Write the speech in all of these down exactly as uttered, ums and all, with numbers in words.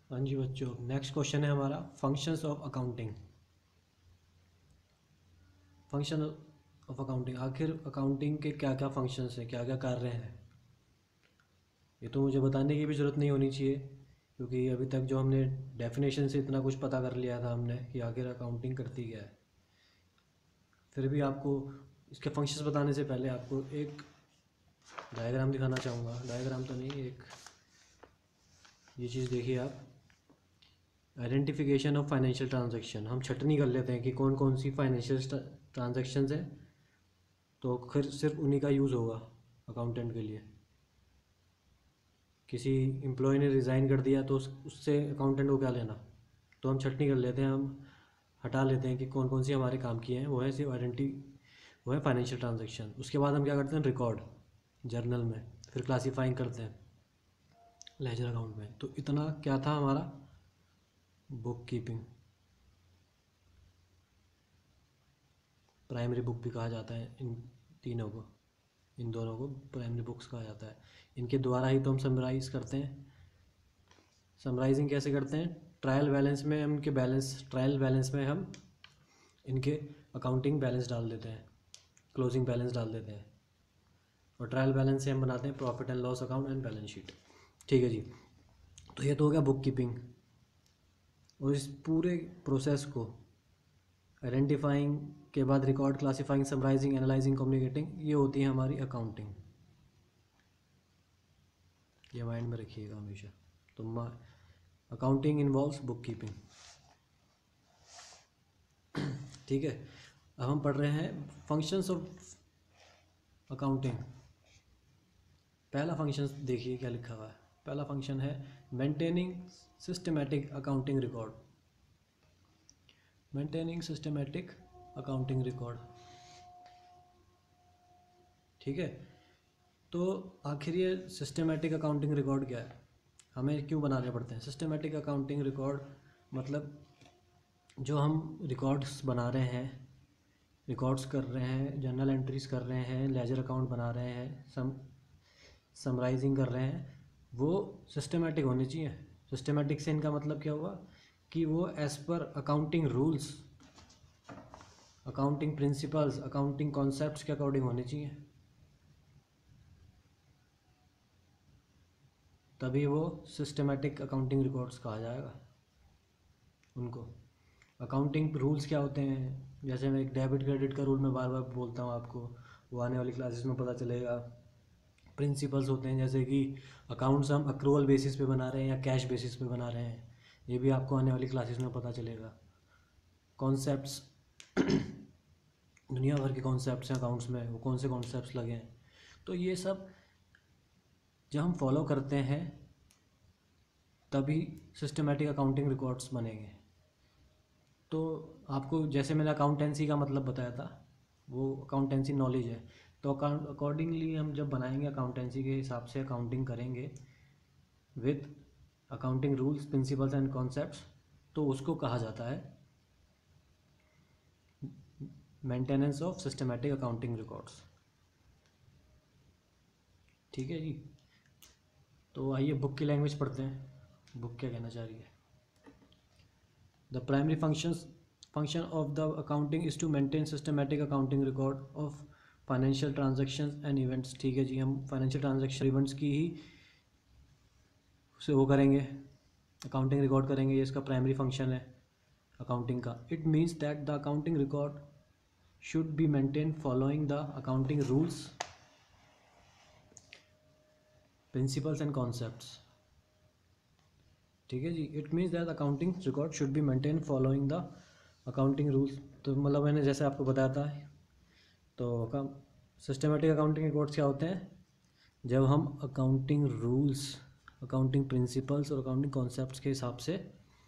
हाँ जी बच्चों, next question है हमारा functions of accounting. Function of accounting, आखिर अकाउंटिंग के क्या क्या फंक्शंस हैं, क्या क्या कार्य हैं। ये तो मुझे बताने की भी ज़रूरत नहीं होनी चाहिए, क्योंकि अभी तक जो हमने डेफिनेशन से इतना कुछ पता कर लिया था हमने कि आखिर अकाउंटिंग करती क्या है। फिर भी आपको इसके फंक्शंस बताने से पहले आपको एक डायग्राम दिखाना चाहूँगा। डायग्राम तो नहीं, एक ये चीज़ देखिए आप, आइडेंटिफिकेशन ऑफ फाइनेंशियल ट्रांजैक्शन। हम छटनी कर लेते हैं कि कौन कौन सी फाइनेंशियल ट्रांजैक्शंस हैं, तो फिर सिर्फ उन्हीं का यूज़ होगा अकाउंटेंट के लिए। किसी एम्प्लॉय ने रिज़ाइन कर दिया तो उस उससे अकाउंटेंट को क्या लेना, तो हम छटनी कर लेते हैं, हम हटा लेते हैं कि कौन कौन सी हमारे काम की हैं, वो है सिर्फ आइडेंटी वो है फाइनेंशियल ट्रांजैक्शन। उसके बाद हम क्या करते हैं, रिकॉर्ड जर्नल में, फिर क्लासीफाइंग करते हैं लेजर अकाउंट में। तो इतना क्या था हमारा बुक कीपिंग। प्राइमरी बुक भी कहा जाता है इन तीनों को, इन दोनों को प्राइमरी बुक्स कहा जाता है। इनके द्वारा ही तो हम समराइज़ करते हैं। समराइजिंग कैसे करते हैं, ट्रायल बैलेंस में हम इनके बैलेंस ट्रायल बैलेंस में हम इनके अकाउंटिंग बैलेंस डाल देते हैं, क्लोजिंग बैलेंस डाल देते हैं, और ट्रायल बैलेंस से हम बनाते हैं profit and loss account and balance sheet. ठीक है जी, तो ये तो हो गया बुक कीपिंग। और इस पूरे प्रोसेस को आइडेंटिफाइंग के बाद record, classifying, summarising, analysing, communicating, ये होती है हमारी अकाउंटिंग। ये माइंड में रखिएगा हमेशा। तो अकाउंटिंग इन्वॉल्व्स बुक कीपिंग। ठीक है, अब हम पढ़ रहे हैं फंक्शंस ऑफ अकाउंटिंग। पहला फंक्शन देखिए क्या लिखा हुआ है। पहला फंक्शन है maintaining systematic accounting record. Maintaining systematic accounting record. ठीक है, तो आखिर ये सिस्टमैटिक अकाउंटिंग रिकॉर्ड क्या है, हमें क्यों बनाने पड़ते हैं। सिस्टमैटिक अकाउंटिंग रिकॉर्ड मतलब जो हम रिकॉर्ड्स बना रहे हैं, रिकॉर्ड्स कर रहे हैं, जर्नल एंट्रीज कर रहे हैं, लेजर अकाउंट बना रहे हैं, सम समराइजिंग कर रहे हैं, वो सिस्टमैटिक होने चाहिए। सिस्टमैटिक से इनका मतलब क्या हुआ कि वो as per accounting rules, accounting principles, accounting concepts के अकॉर्डिंग होने चाहिए, तभी वो सिस्टमैटिक अकाउंटिंग रिकॉर्ड्स कहा जाएगा उनको। अकाउंटिंग रूल्स क्या होते हैं, जैसे मैं एक डेबिट क्रेडिट का रूल मैं बार बार बोलता हूँ आपको, वो आने वाली क्लासेस में पता चलेगा। प्रिंसिपल्स होते हैं, जैसे कि अकाउंट्स हम अक्रूवल बेसिस पे बना रहे हैं या कैश बेसिस पे बना रहे हैं, ये भी आपको आने वाली क्लासेस में पता चलेगा। कॉन्सेप्ट्स, दुनिया भर के कॉन्सेप्ट्स हैं अकाउंट्स में, वो कौन से कॉन्सेप्ट्स लगे हैं, तो ये सब जब हम फॉलो करते हैं तभी सिस्टमैटिक अकाउंटिंग रिकॉर्ड्स बनेंगे। तो आपको जैसे मैंने अकाउंटेंसी का मतलब बताया था, वो अकाउंटेंसी नॉलेज है, तो अकॉर्डिंगली हम जब बनाएंगे अकाउंटेंसी के हिसाब से अकाउंटिंग करेंगे with accounting rules, principles and concepts, तो उसको कहा जाता है maintenance of systematic accounting records. ठीक है जी, तो आइए बुक की लैंग्वेज पढ़ते हैं, बुक क्या कहना चाह रही है। The primary functions function of the accounting is to maintain systematic accounting record of financial transactions and events. ठीक है जी, हम फाइनेंशियल ट्रांजैक्शन इवेंट्स की ही से वो करेंगे, अकाउंटिंग रिकॉर्ड करेंगे, ये इसका प्राइमरी फंक्शन है अकाउंटिंग का। It means that the accounting record should be maintain following the accounting rules, principles and concepts. ठीक है जी, it means that accounting record should be maintain following the accounting rules. तो मतलब मैंने जैसे आपको बताया था, तो सिस्टमैटिक अकाउंटिंग रिकॉर्ड्स क्या होते हैं, जब हम अकाउंटिंग रूल्स, अकाउंटिंग प्रिंसिपल्स और अकाउंटिंग कॉन्सेप्ट्स के हिसाब से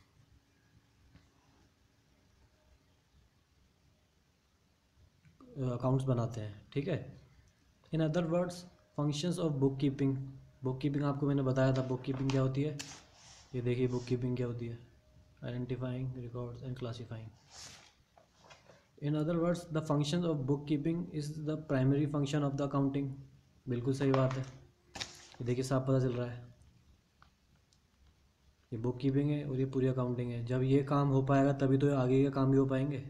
अकाउंट्स बनाते हैं। ठीक है, in other words functions of book keeping. Book keeping आपको मैंने बताया था, बुक कीपिंग क्या होती है, ये देखिए बुक कीपिंग क्या होती है, identifying, records and classifying. In other words the function of book keeping is the primary function of the accounting. बिल्कुल सही बात है, ये देखिए साफ पता चल रहा है। ये बुक कीपिंग है और ये पूरी अकाउंटिंग है। जब ये काम हो पाएगा तभी तो आगे के काम भी हो पाएंगे।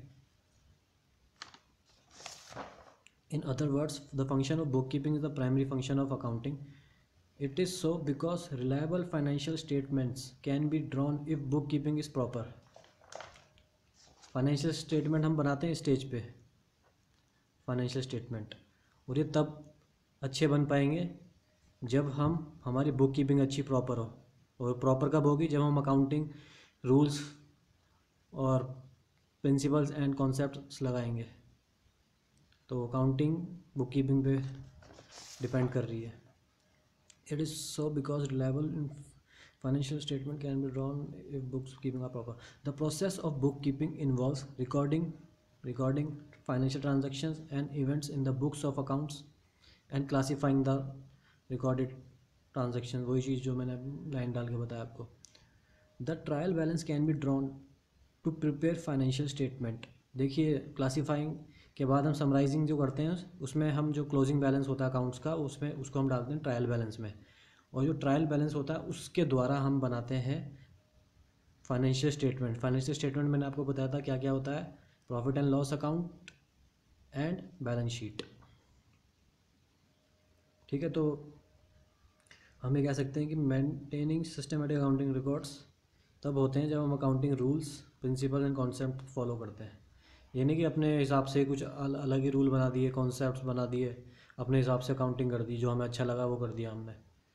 In other words, the function of book keeping is the primary function of accounting. It is so because reliable financial statements can be drawn if bookkeeping is proper. Financial statement हम बनाते हैं स्टेज पे, financial statement, और ये तब अच्छे बन पाएंगे जब हम हमारी बुक कीपिंग अच्छी प्रॉपर हो। और प्रॉपर कब होगी? जब हम अकाउंटिंग रूल्स और प्रिंसिपल्स एंड कॉन्सेप्ट्स लगाएंगे। तो अकाउंटिंग बुक कीपिंग पे डिपेंड कर रही है। It is so because reliable financial statement can be drawn if bookkeeping are proper. The process of bookkeeping involves recording, recording financial transactions and events in the books of accounts and classifying the recorded transactions. वही चीज़ जो मैंने line डाल के बताया आपको। The trial balance can be drawn to prepare financial statement. देखिए, classifying के बाद हम समराइजिंग जो करते हैं उसमें हम जो क्लोजिंग बैलेंस होता है अकाउंट्स का, उसमें उसको हम डालते हैं ट्रायल बैलेंस में, और जो ट्रायल बैलेंस होता है उसके द्वारा हम बनाते हैं फाइनेंशियल स्टेटमेंट। फाइनेंशियल स्टेटमेंट मैंने आपको बताया था क्या क्या होता है, profit and loss account and balance sheet. ठीक है, तो हम ये कह सकते हैं कि मेंटेनिंग सिस्टमेटिक अकाउंटिंग रिकॉर्ड्स तब होते हैं जब हम accounting rules, principle and concept follow करते हैं। ये नहीं कि अपने हिसाब से कुछ अल, अलग ही रूल बना दिए, कॉन्सेप्ट्स बना दिए, अपने हिसाब से अकाउंटिंग कर दी, जो हमें अच्छा लगा वो कर दिया हमने।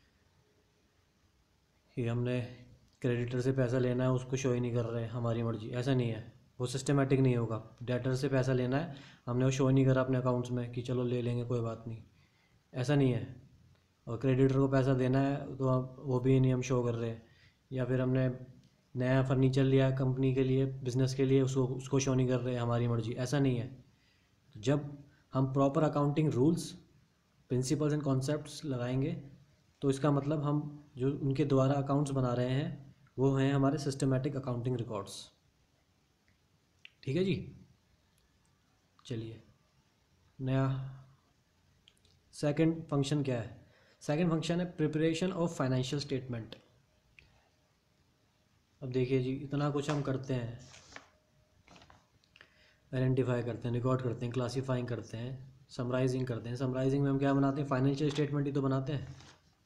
कि हमने क्रेडिटर से पैसा लेना है उसको शो ही नहीं कर रहे हमारी मर्जी, ऐसा नहीं है, वो सिस्टमेटिक नहीं होगा। डेटर से पैसा लेना है, हमने वो शो नहीं करा अपने अकाउंट्स में कि चलो ले लेंगे कोई बात नहीं, ऐसा नहीं है। और क्रेडिटर को पैसा देना है तो अब वो भी नहीं हम शो कर रहे। या फिर हमने नया फर्नीचर लिया कंपनी के लिए, बिज़नेस के लिए, उसको उसको शो नहीं कर रहे हमारी मर्जी, ऐसा नहीं है। तो जब हम proper accounting rules, principles and concepts लगाएंगे तो इसका मतलब हम जो उनके द्वारा अकाउंट्स बना रहे हैं वो हैं हमारे सिस्टमेटिक अकाउंटिंग रिकॉर्ड्स। ठीक है जी, चलिए नया सेकंड फंक्शन क्या है? सेकंड फंक्शन है प्रिपरेशन ऑफ फाइनेंशियल स्टेटमेंट। अब देखिए जी, इतना कुछ हम करते हैं, आइडेंटिफाई करते हैं, रिकॉर्ड करते हैं, क्लासीफाइंग करते हैं, समराइजिंग करते हैं। समराइजिंग में हम क्या बनाते हैं? फाइनेंशियल स्टेटमेंट ही तो बनाते हैं।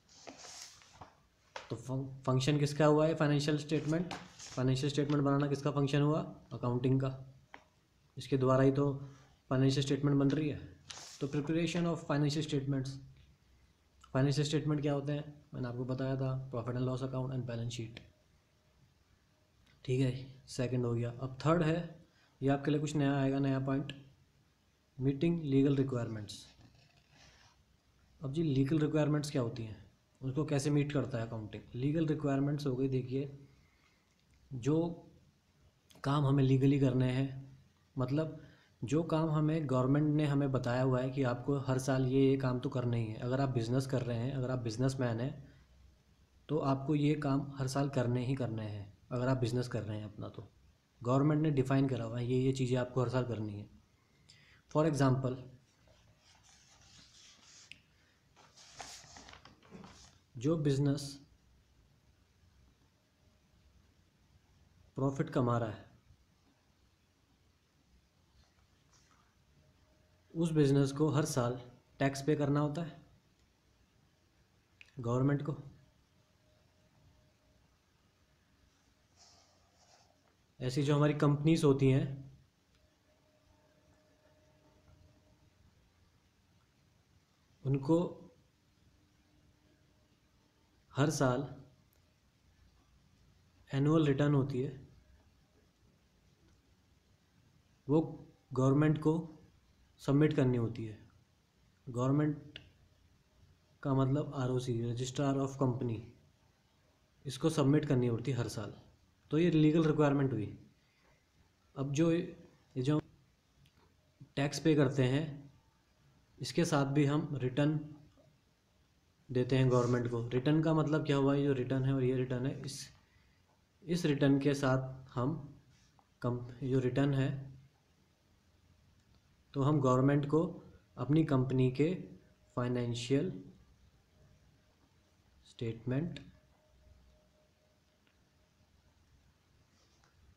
तो फंक्शन किसका हुआ है? Financial statement. फाइनेंशियल स्टेटमेंट बनाना किसका फंक्शन हुआ? अकाउंटिंग का। इसके द्वारा ही तो फाइनेंशियल स्टेटमेंट बन रही है। तो preparation of financial statements, financial statement क्या होते हैं मैंने आपको बताया था, profit and loss account and balance sheet. ठीक है, सेकंड हो गया। अब थर्ड है, ये आपके लिए कुछ नया आएगा, नया पॉइंट, मीटिंग लीगल रिक्वायरमेंट्स। अब जी लीगल रिक्वायरमेंट्स क्या होती हैं, उसको कैसे मीट करता है अकाउंटिंग? लीगल रिक्वायरमेंट्स हो गई, देखिए जो काम हमें लीगली करने हैं, मतलब जो काम हमें गवर्नमेंट ने हमें बताया हुआ है कि आपको हर साल ये ये काम तो करना ही है। अगर आप बिज़नेस कर रहे हैं, अगर आप बिजनेसमैन हैं तो आपको ये काम हर साल करने ही करने हैं। अगर आप बिज़नेस कर रहे हैं अपना, तो गवर्नमेंट ने डिफ़ाइन करा हुआ है ये ये चीज़ें आपको हर साल करनी है। फॉर एग्ज़ाम्पल, जो बिज़नेस प्रॉफिट कमा रहा है उस बिज़नेस को हर साल टैक्स पे करना होता है गवर्नमेंट को। ऐसी जो हमारी कंपनीज होती हैं उनको हर साल एनुअल रिटर्न होती है, वो गवर्नमेंट को सबमिट करनी होती है। गवर्नमेंट का मतलब आरओसी, रजिस्ट्रार ऑफ कंपनी, इसको सबमिट करनी होती है हर साल। तो ये लीगल रिक्वायरमेंट हुई। अब जो ये जो टैक्स पे करते हैं इसके साथ भी हम रिटर्न देते हैं गवर्नमेंट को। रिटर्न का मतलब क्या हुआ? ये जो रिटर्न है और ये रिटर्न है, इस इस रिटर्न के साथ हम कम जो रिटर्न है तो हम गवर्नमेंट को अपनी कंपनी के फाइनेंशियल स्टेटमेंट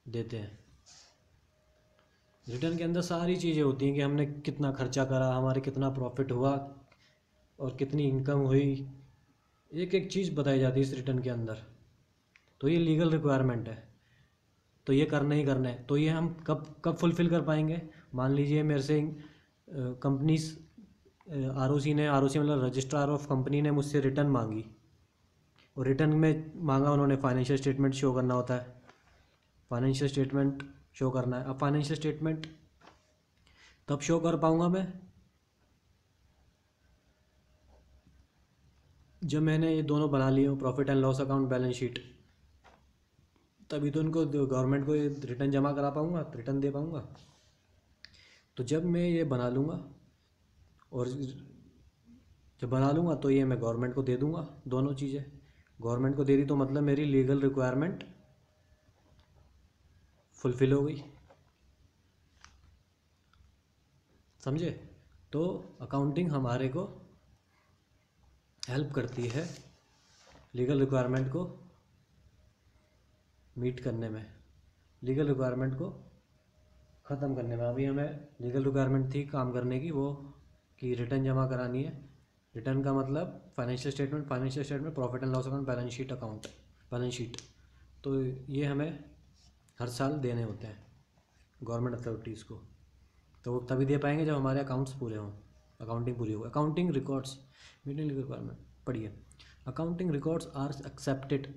देते हैं। रिटर्न के अंदर सारी चीज़ें होती हैं कि हमने कितना खर्चा करा, हमारे कितना प्रॉफिट हुआ और कितनी इनकम हुई, एक एक चीज़ बताई जाती है इस रिटर्न के अंदर। तो ये लीगल रिक्वायरमेंट है, तो ये करना ही करना है। तो ये हम कब कब फुलफ़िल कर पाएंगे? मान लीजिए मेरे से कंपनीज आर ओ सी ने आर ओ सी मतलब रजिस्ट्रार ऑफ कंपनी ने मुझसे रिटर्न मांगी, और रिटर्न में मांगा उन्होंने फाइनेंशियल स्टेटमेंट शो करना होता है, फाइनेंशियल स्टेटमेंट शो करना है। अब फाइनेंशियल स्टेटमेंट तब शो कर पाऊँगा मैं जब मैंने ये दोनों बना लिए हो, profit and loss account, balance sheet, तभी तो उनको गवर्नमेंट को रिटर्न जमा करा पाऊँगा, रिटर्न दे पाऊँगा। तो जब मैं ये बना लूँगा और जब बना लूँगा तो ये मैं गवर्नमेंट को दे दूँगा, दोनों चीज़ें गवर्नमेंट को दे दी तो मतलब मेरी लीगल रिक्वायरमेंट फुलफ़िल हो गई, समझे? तो अकाउंटिंग हमारे को हेल्प करती है लीगल रिक्वायरमेंट को मीट करने में, लीगल रिक्वायरमेंट को ख़त्म करने में। अभी हमें लीगल रिक्वायरमेंट थी काम करने की, वो कि रिटर्न जमा करानी है। रिटर्न का मतलब financial statement, financial statement, profit and loss account, balance sheet account, balance sheet. तो ये हमें हर साल देने होते हैं गवर्नमेंट अथॉरिटीज़ को। तो तभी दे पाएंगे जब हमारे अकाउंट्स पूरे हों, अकाउंटिंग पूरी हो। अकाउंटिंग रिकॉर्ड्स मीटिंग रिक्वायरमेंट पढ़िए। Accounting records are accepted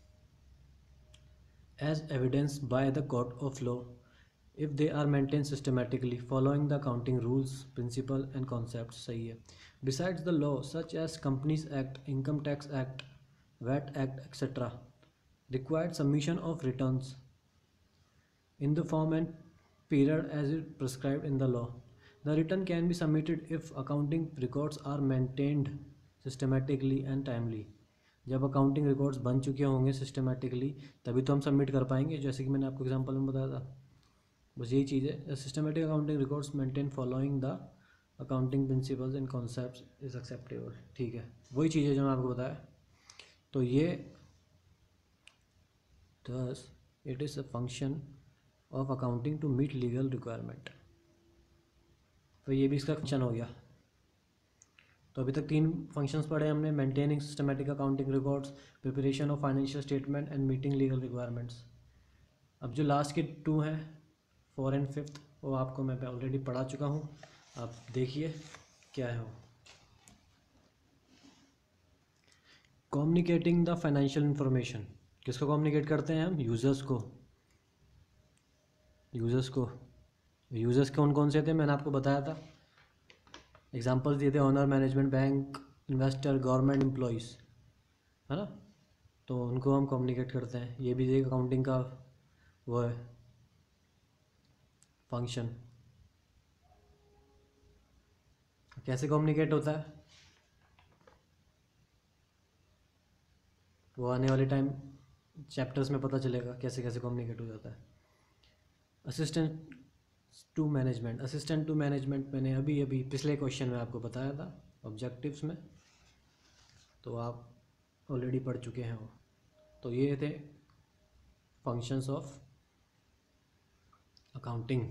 as evidence by the court of law if they are maintained systematically following the accounting rules, principle and concepts। सही है। Besides the law such as Companies Act, Income Tax Act, V A T Act, et cetera required submission of returns in the form and period as it prescribed in the law. The return can be submitted if accounting records are maintained systematically and timely। जब accounting records बन चुके होंगे systematically तभी तो हम submit कर पाएंगे, जैसे कि मैंने आपको एग्जांपल में बताया था। बस यही चीज़ है, systematic accounting records maintain following the accounting principles and concepts is acceptable. ठीक है, वही चीज़ है जो मैं आपको बताया। तो ये thus it is a function of accounting to meet legal requirement। तो ये भी इसका फंक्शन हो गया। तो अभी तक तीन फंक्शंस पढ़े हमने, maintaining systematic accounting records, preparation of financial statement and meeting legal requirements. अब जो लास्ट के टू हैं, फोर एंड फिफ्थ, वो आपको मैं ऑलरेडी पढ़ा चुका हूँ, आप देखिए क्या है वो। कम्युनिकेटिंग द फाइनेंशियल इंफॉर्मेशन, किसको कम्युनिकेट करते हैं हम? यूज़र्स को। यूज़र्स को यूज़र्स कौन कौन से थे मैंने आपको बताया था, एग्जांपल्स दिए थे, owner, management, bank, investor, government employees, है ना। तो उनको हम कम्युनिकेट करते हैं। ये भी एक अकाउंटिंग का वो है फंक्शन। कैसे कम्युनिकेट होता है वो आने वाले टाइम चैप्टर्स में पता चलेगा कैसे कैसे कम्युनिकेट हो जाता है। Assistant to management, assistant to management मैंने अभी अभी पिछले क्वेश्चन में आपको बताया था ऑब्जेक्टिव्स में, तो आप ऑलरेडी पढ़ चुके हैं वो। तो ये थे फंक्शंस ऑफ अकाउंटिंग।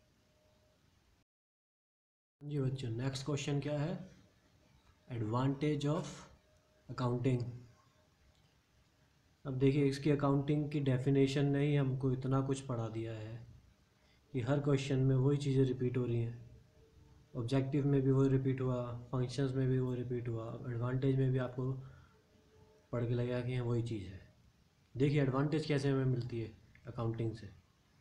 जी बच्चों, नेक्स्ट क्वेश्चन क्या है? Advantage of accounting. अब देखिए, इसकी अकाउंटिंग की डेफिनेशन ने ही हमको इतना कुछ पढ़ा दिया है कि हर क्वेश्चन में वही चीज़ें रिपीट हो रही हैं। ऑब्जेक्टिव में भी वो रिपीट हुआ, फंक्शंस में भी वो रिपीट हुआ, एडवांटेज में भी आपको पढ़ के लगेगा कि हाँ वही चीज़ है। देखिए एडवांटेज कैसे हमें मिलती है अकाउंटिंग से।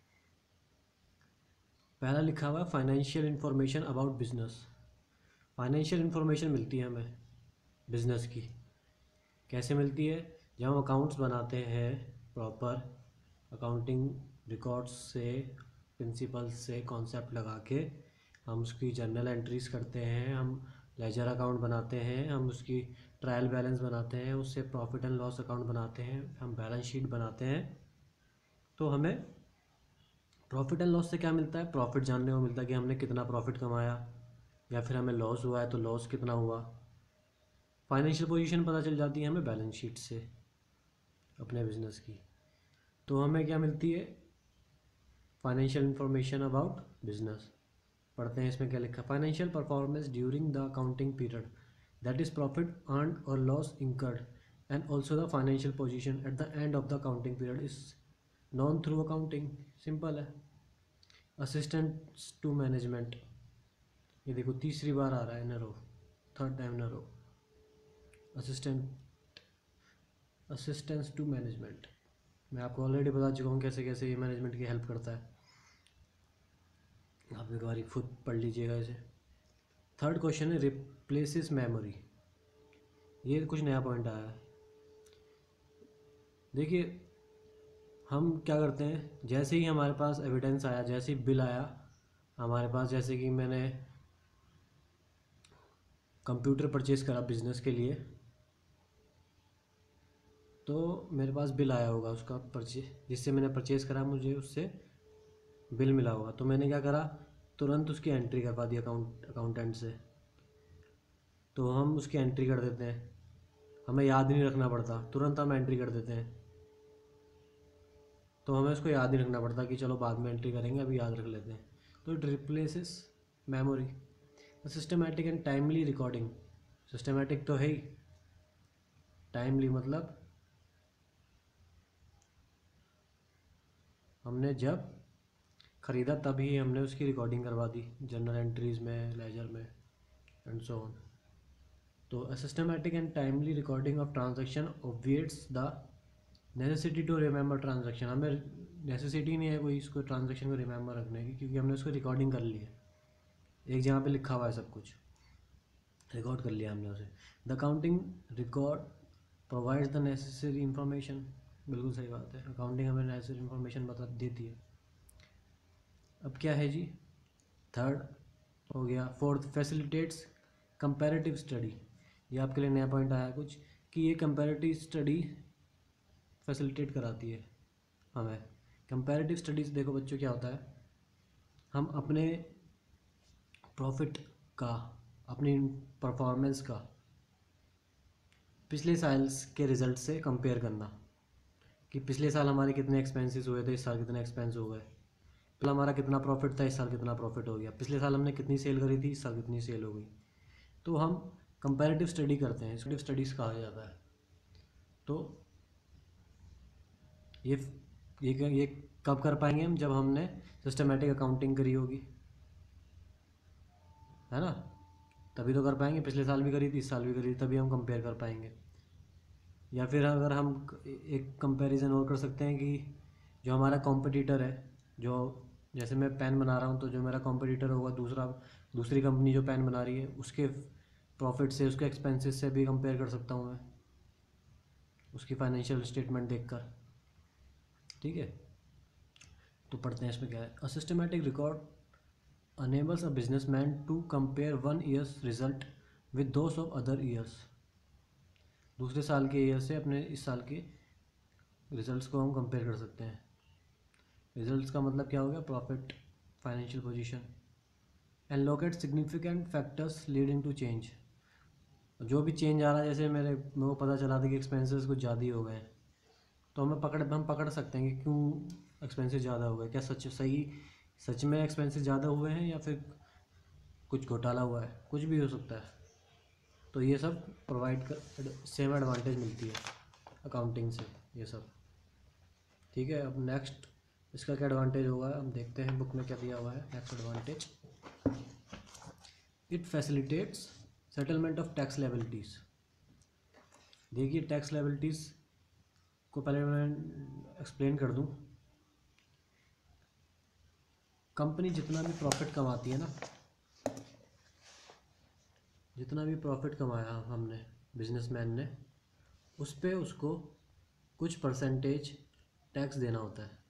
पहला लिखा हुआ financial information about business. Financial information मिलती है हमें बिजनेस की। कैसे मिलती है? जब हम अकाउंट्स बनाते हैं प्रॉपर अकाउंटिंग रिकॉर्ड्स से, प्रिंसिपल्स से, कॉन्सेप्ट लगा के हम उसकी जर्नल एंट्रीज़ करते हैं, हम लेजर अकाउंट बनाते हैं, हम उसकी ट्रायल बैलेंस बनाते हैं, उससे प्रॉफिट एंड लॉस अकाउंट बनाते हैं, हम बैलेंस शीट बनाते हैं। तो हमें प्रॉफिट एंड लॉस से क्या मिलता है? प्रॉफिट जानने को मिलता है कि हमने कितना प्रॉफिट कमाया, या फिर हमें लॉस हुआ है तो लॉस कितना हुआ। फाइनेंशियल पोजीशन पता चल जाती है हमें बैलेंस शीट से अपने बिजनेस की। तो हमें क्या मिलती है? Financial information about business. पढ़ते हैं इसमें क्या लिखा। Financial performance during the accounting period, that is profit earn और loss incurred and also the financial position at the end of the accounting period is known through accounting. Simple है। Assistants to management, ये देखो तीसरी बार आ रहा है in row, third time in row. Assistant assistance to management, मैं आपको ऑलरेडी बता चुका हूँ कैसे कैसे ये मैनेजमेंट की हेल्प करता है, आप एक बार खुद पढ़ लीजिएगा इसे। थर्ड क्वेश्चन है रिप्लेसेस मेमोरी, ये कुछ नया पॉइंट आया है। देखिए हम क्या करते हैं, जैसे ही हमारे पास एविडेंस आया, जैसे ही बिल आया हमारे पास, जैसे कि मैंने कंप्यूटर परचेज़ करा बिजनेस के लिए, तो मेरे पास बिल आया होगा उसका परचेज, जिससे मैंने परचेज़ करा, मुझे उससे बिल मिला होगा। तो मैंने क्या करा, तुरंत उसकी एंट्री करवा दी अकाउंट अकाउंटेंट से। तो हम उसकी एंट्री कर देते हैं, हमें याद नहीं रखना पड़ता, तुरंत हम एंट्री कर देते हैं। तो हमें उसको याद नहीं रखना पड़ता कि चलो बाद में एंट्री करेंगे, अभी याद रख लेते हैं। तो it replaces memory. Systematic and timely recording, systematic तो है ही, टाइमली मतलब हमने जब ख़रीदा तभी हमने उसकी रिकॉर्डिंग करवा दी जर्नल एंट्रीज़ में, लेजर में एंड सो ऑन। तो systematic and timely recording of transaction obviates the necessity to remember transaction, हमें नेसेसिटी नहीं है कोई इसको ट्रांजैक्शन को रिमेंबर रखने की, क्योंकि हमने उसको रिकॉर्डिंग कर ली है, एक जगह पे लिखा हुआ है, सब कुछ रिकॉर्ड कर लिया हमने उसे। The accounting record provides the necessary information, बिल्कुल सही बात है, अकाउंटिंग हमें नेसेसरी इंफॉर्मेशन बता देती है। अब क्या है जी, थर्ड हो गया। फोर्थ, फैसिलिटेट्स कंपैरेटिव स्टडी, ये आपके लिए नया पॉइंट आया कुछ, कि ये कंपैरेटिव स्टडी फैसिलिटेट कराती है हमें। कंपैरेटिव स्टडीज़ देखो बच्चों क्या होता है, हम अपने प्रॉफिट का, अपनी परफॉर्मेंस का पिछले साल के रिज़ल्ट से कंपेयर करना, कि पिछले साल हमारे कितने एक्सपेंसेस हुए थे, इस साल कितने एक्सपेंस हो गए, पिछला हमारा कितना प्रॉफिट था, इस साल कितना प्रॉफिट हो गया, पिछले साल हमने कितनी सेल करी थी, इस साल कितनी सेल हो गई। तो हम कंपैरेटिव स्टडी करते हैं, इसको स्टडीज़ कहा जाता है। तो ये ये ये कब कर पाएंगे हम, जब हमने सिस्टमेटिक अकाउंटिंग करी होगी, है ना, तभी तो कर पाएंगे। पिछले साल भी करी थी, इस साल भी करी थी, तभी हम कंपेयर कर पाएंगे। या फिर अगर हम एक कंपैरिजन और कर सकते हैं कि जो हमारा कॉम्पिटिटर है, जो जैसे मैं पेन बना रहा हूँ, तो जो मेरा कॉम्पिटिटर होगा दूसरा, दूसरी कंपनी जो पेन बना रही है, उसके प्रॉफिट से, उसके एक्सपेंसेस से भी कंपेयर कर सकता हूँ मैं, उसकी फाइनेंशियल स्टेटमेंट देखकर। ठीक है, तो पढ़ते हैं इसमें क्या है। A systematic record enables a businessman to compare one year's result with those of other years, दूसरे साल के ईयर से अपने इस साल के रिजल्ट्स को हम कंपेयर कर सकते हैं। रिजल्ट्स का मतलब क्या हो गया, profit, financial position. And locate significant factors leading to change, जो भी चेंज आ रहा है, जैसे मेरे मेरे को पता चला था कि एक्सपेंसेस कुछ ज़्यादा ही हो गए, तो हमें पकड़ हम पकड़ सकते हैं कि क्यों एक्सपेंसेस ज़्यादा हो गए, क्या सच सही सच में एक्सपेंसेस ज़्यादा हुए हैं या फिर कुछ घोटाला हुआ है, कुछ भी हो सकता है। तो ये सब प्रोवाइड कर, सेम एडवांटेज मिलती है अकाउंटिंग से, ये सब। ठीक है, अब नेक्स्ट इसका क्या एडवांटेज होगा हम देखते हैं, बुक में क्या दिया हुआ है। Next advantage, it facilitates settlement of tax liabilities. देखिए टैक्स लायबिलिटीज़ को पहले मैं एक्सप्लेन कर दूं। कंपनी जितना भी प्रॉफिट कमाती है ना, जितना भी प्रॉफिट कमाया हमने, बिजनेसमैन ने, उस पे उसको कुछ परसेंटेज टैक्स देना होता है।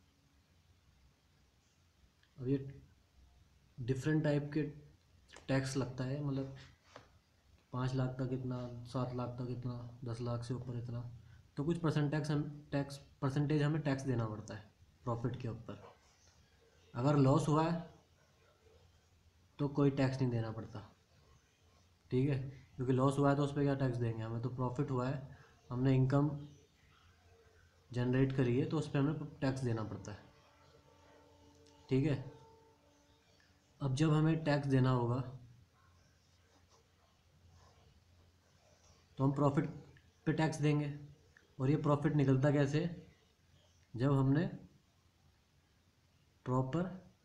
अब ये डिफरेंट टाइप के टैक्स लगता है, मतलब पाँच लाख तक इतना, सात लाख तक इतना, दस लाख से ऊपर इतना, तो कुछ परसेंट टैक्स हम टैक्स परसेंटेज हमें टैक्स देना पड़ता है प्रॉफिट के ऊपर। अगर लॉस हुआ है तो कोई टैक्स नहीं देना पड़ता, ठीक है, क्योंकि लॉस हुआ है तो उस पर क्या टैक्स देंगे हमें। तो प्रॉफिट हुआ है, हमने इनकम जनरेट करी है, तो उस पर हमें टैक्स देना पड़ता है। ठीक है। अब जब हमें टैक्स देना होगा तो हम प्रॉफिट पे टैक्स देंगे। और ये प्रॉफिट निकलता कैसे? जब हमने प्रॉपर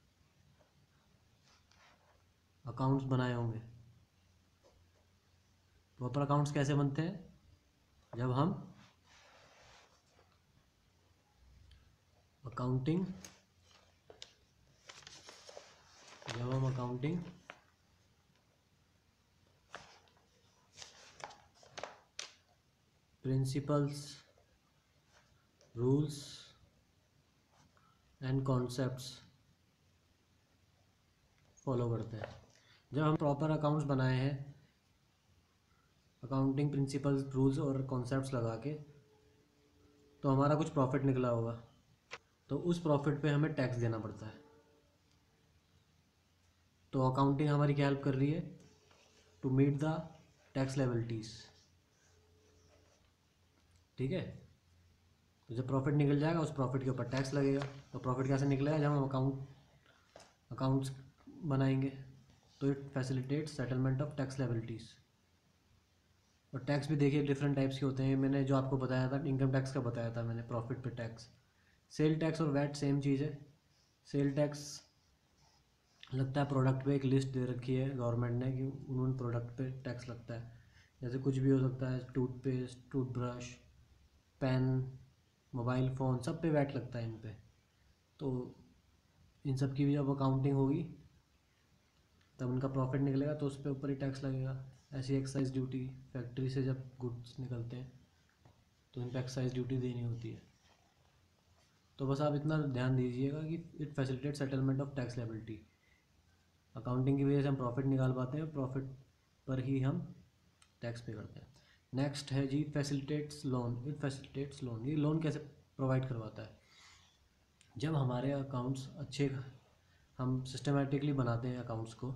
अकाउंट्स बनाए होंगे। प्रॉपर अकाउंट्स कैसे बनते हैं? जब हम अकाउंटिंग जब हम accounting principles, rules and concepts follow करते हैं। जब हम प्रॉपर अकाउंट्स बनाए हैं अकाउंटिंग प्रिंसिपल्स, रूल्स और कॉन्सेप्ट्स लगा के, तो हमारा कुछ प्रॉफिट निकला होगा, तो उस प्रॉफिट पे हमें टैक्स देना पड़ता है। तो अकाउंटिंग हमारी क्या हेल्प कर रही है? To meet the tax liabilities. ठीक है। तो जब प्रॉफिट निकल जाएगा उस प्रॉफिट के ऊपर टैक्स लगेगा। तो प्रॉफिट कैसे निकलेगा? जब हम अकाउंट अकाउंट्स बनाएंगे। तो it facilitate settlement of tax liabilities. और टैक्स भी देखिए डिफरेंट टाइप्स के होते हैं। मैंने जो आपको बताया था इनकम टैक्स का बताया था मैंने, प्रॉफिट पे टैक्स। सेल टैक्स और वैट सेम चीज़ है। सेल टैक्स लगता है प्रोडक्ट पे, एक लिस्ट दे रखी है गवर्नमेंट ने कि उन्होंने प्रोडक्ट पे टैक्स लगता है। जैसे कुछ भी हो सकता है, toothpaste, toothbrush, pen, mobile phone, सब पे वैट लगता है इन पे। तो इन सब की भी जब अकाउंटिंग होगी तब उनका प्रॉफिट निकलेगा तो उस पर ऊपर ही टैक्स लगेगा। ऐसी एक्साइज ड्यूटी, फैक्ट्री से जब गुड्स निकलते हैं तो इन पर एक्साइज ड्यूटी देनी होती है। तो बस आप इतना ध्यान दीजिएगा कि it facilitate settlement of tax liability. Accounting की वजह से हम प्रॉफिट निकाल पाते हैं, प्रॉफिट पर ही हम टैक्स पे करते हैं। नेक्स्ट है जी facilitates loan. It facilitates loan. ये लोन कैसे प्रोवाइड करवाता है? जब हमारे अकाउंट्स अच्छे, हम सिस्टमेटिकली बनाते हैं अकाउंट्स को।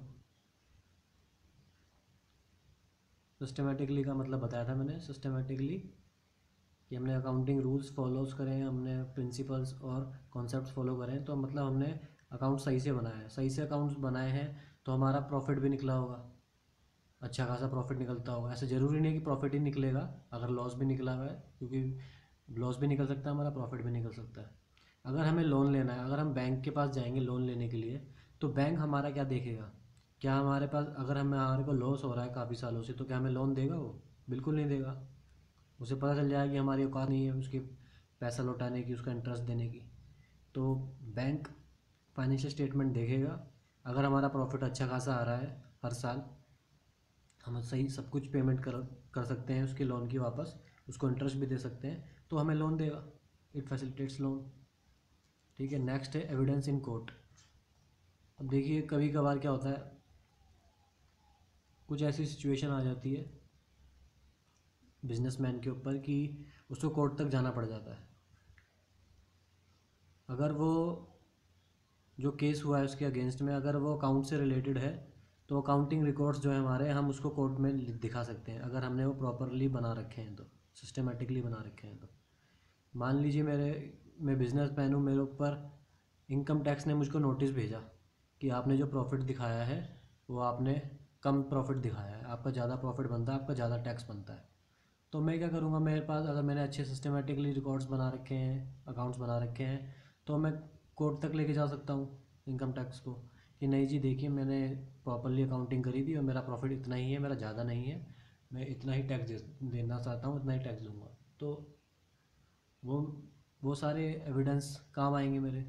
सिस्टमेटिकली का मतलब बताया था मैंने। सिस्टमेटिकली कि हमने अकाउंटिंग रूल्स फॉलोज करें, हमने प्रिंसिपल्स और कॉन्सेप्ट्स फॉलो करें, तो मतलब हमने अकाउंट सही से बनाया है। सही से अकाउंट्स बनाए हैं तो हमारा प्रॉफिट भी निकला होगा, अच्छा खासा प्रॉफिट निकलता होगा। ऐसे ज़रूरी नहीं कि प्रॉफिट ही निकलेगा, अगर लॉस भी निकला हुआ है, क्योंकि लॉस भी निकल सकता है हमारा, प्रॉफिट भी निकल सकता है। अगर हमें लोन लेना है, अगर हम बैंक के पास जाएंगे लोन लेने के लिए, तो बैंक हमारा क्या देखेगा? क्या हमारे पास, अगर हमें हमारे को लॉस हो रहा है काफ़ी सालों से, तो क्या हमें लोन देगा? वो बिल्कुल नहीं देगा। उसे पता चल जाएगा कि हमारी औकात नहीं है उसके पैसा लौटाने की, उसका इंटरेस्ट देने की। तो बैंक फाइनेंशियल स्टेटमेंट देखेगा। अगर हमारा प्रॉफिट अच्छा खासा आ रहा है हर साल, हम सही सब कुछ पेमेंट कर कर सकते हैं उसके लोन की वापस, उसको इंटरेस्ट भी दे सकते हैं, तो हमें लोन देगा। It facilitates loan. ठीक है। नेक्स्ट है एविडेंस इन कोर्ट। अब देखिए कभी कभार क्या होता है, कुछ ऐसी सिचुएशन आ जाती है बिजनेसमैन के ऊपर कि उसको कोर्ट तक जाना पड़ जाता है। अगर वो जो केस हुआ है उसके अगेंस्ट में, अगर वो अकाउंट से रिलेटेड है, तो अकाउंटिंग रिकॉर्ड्स जो है हमारे, हम उसको कोर्ट में दिखा सकते हैं अगर हमने वो प्रॉपरली बना रखे हैं, तो सिस्टमेटिकली बना रखे हैं। तो मान लीजिए मेरे मैं बिजनेस मैन हूँ, मेरे ऊपर इनकम टैक्स ने मुझको नोटिस भेजा कि आपने जो प्रॉफिट दिखाया है वो आपने कम प्रॉफिट दिखाया है, आपका ज़्यादा प्रॉफिट बनता है, आपका ज़्यादा टैक्स बनता है। तो मैं क्या करूँगा, मेरे पास अगर मैंने अच्छे सिस्टमेटिकली रिकॉर्ड्स बना रखे हैं, अकाउंट्स बना रखे हैं, तो मैं कोर्ट तक लेके जा सकता हूँ इनकम टैक्स को कि नहीं जी देखिए मैंने प्रॉपरली अकाउंटिंग करी थी और मेरा प्रॉफिट इतना ही है, मेरा ज़्यादा नहीं है, मैं इतना ही टैक्स दे देना चाहता हूँ, इतना ही टैक्स दूंगा। तो वो वो सारे एविडेंस काम आएंगे मेरे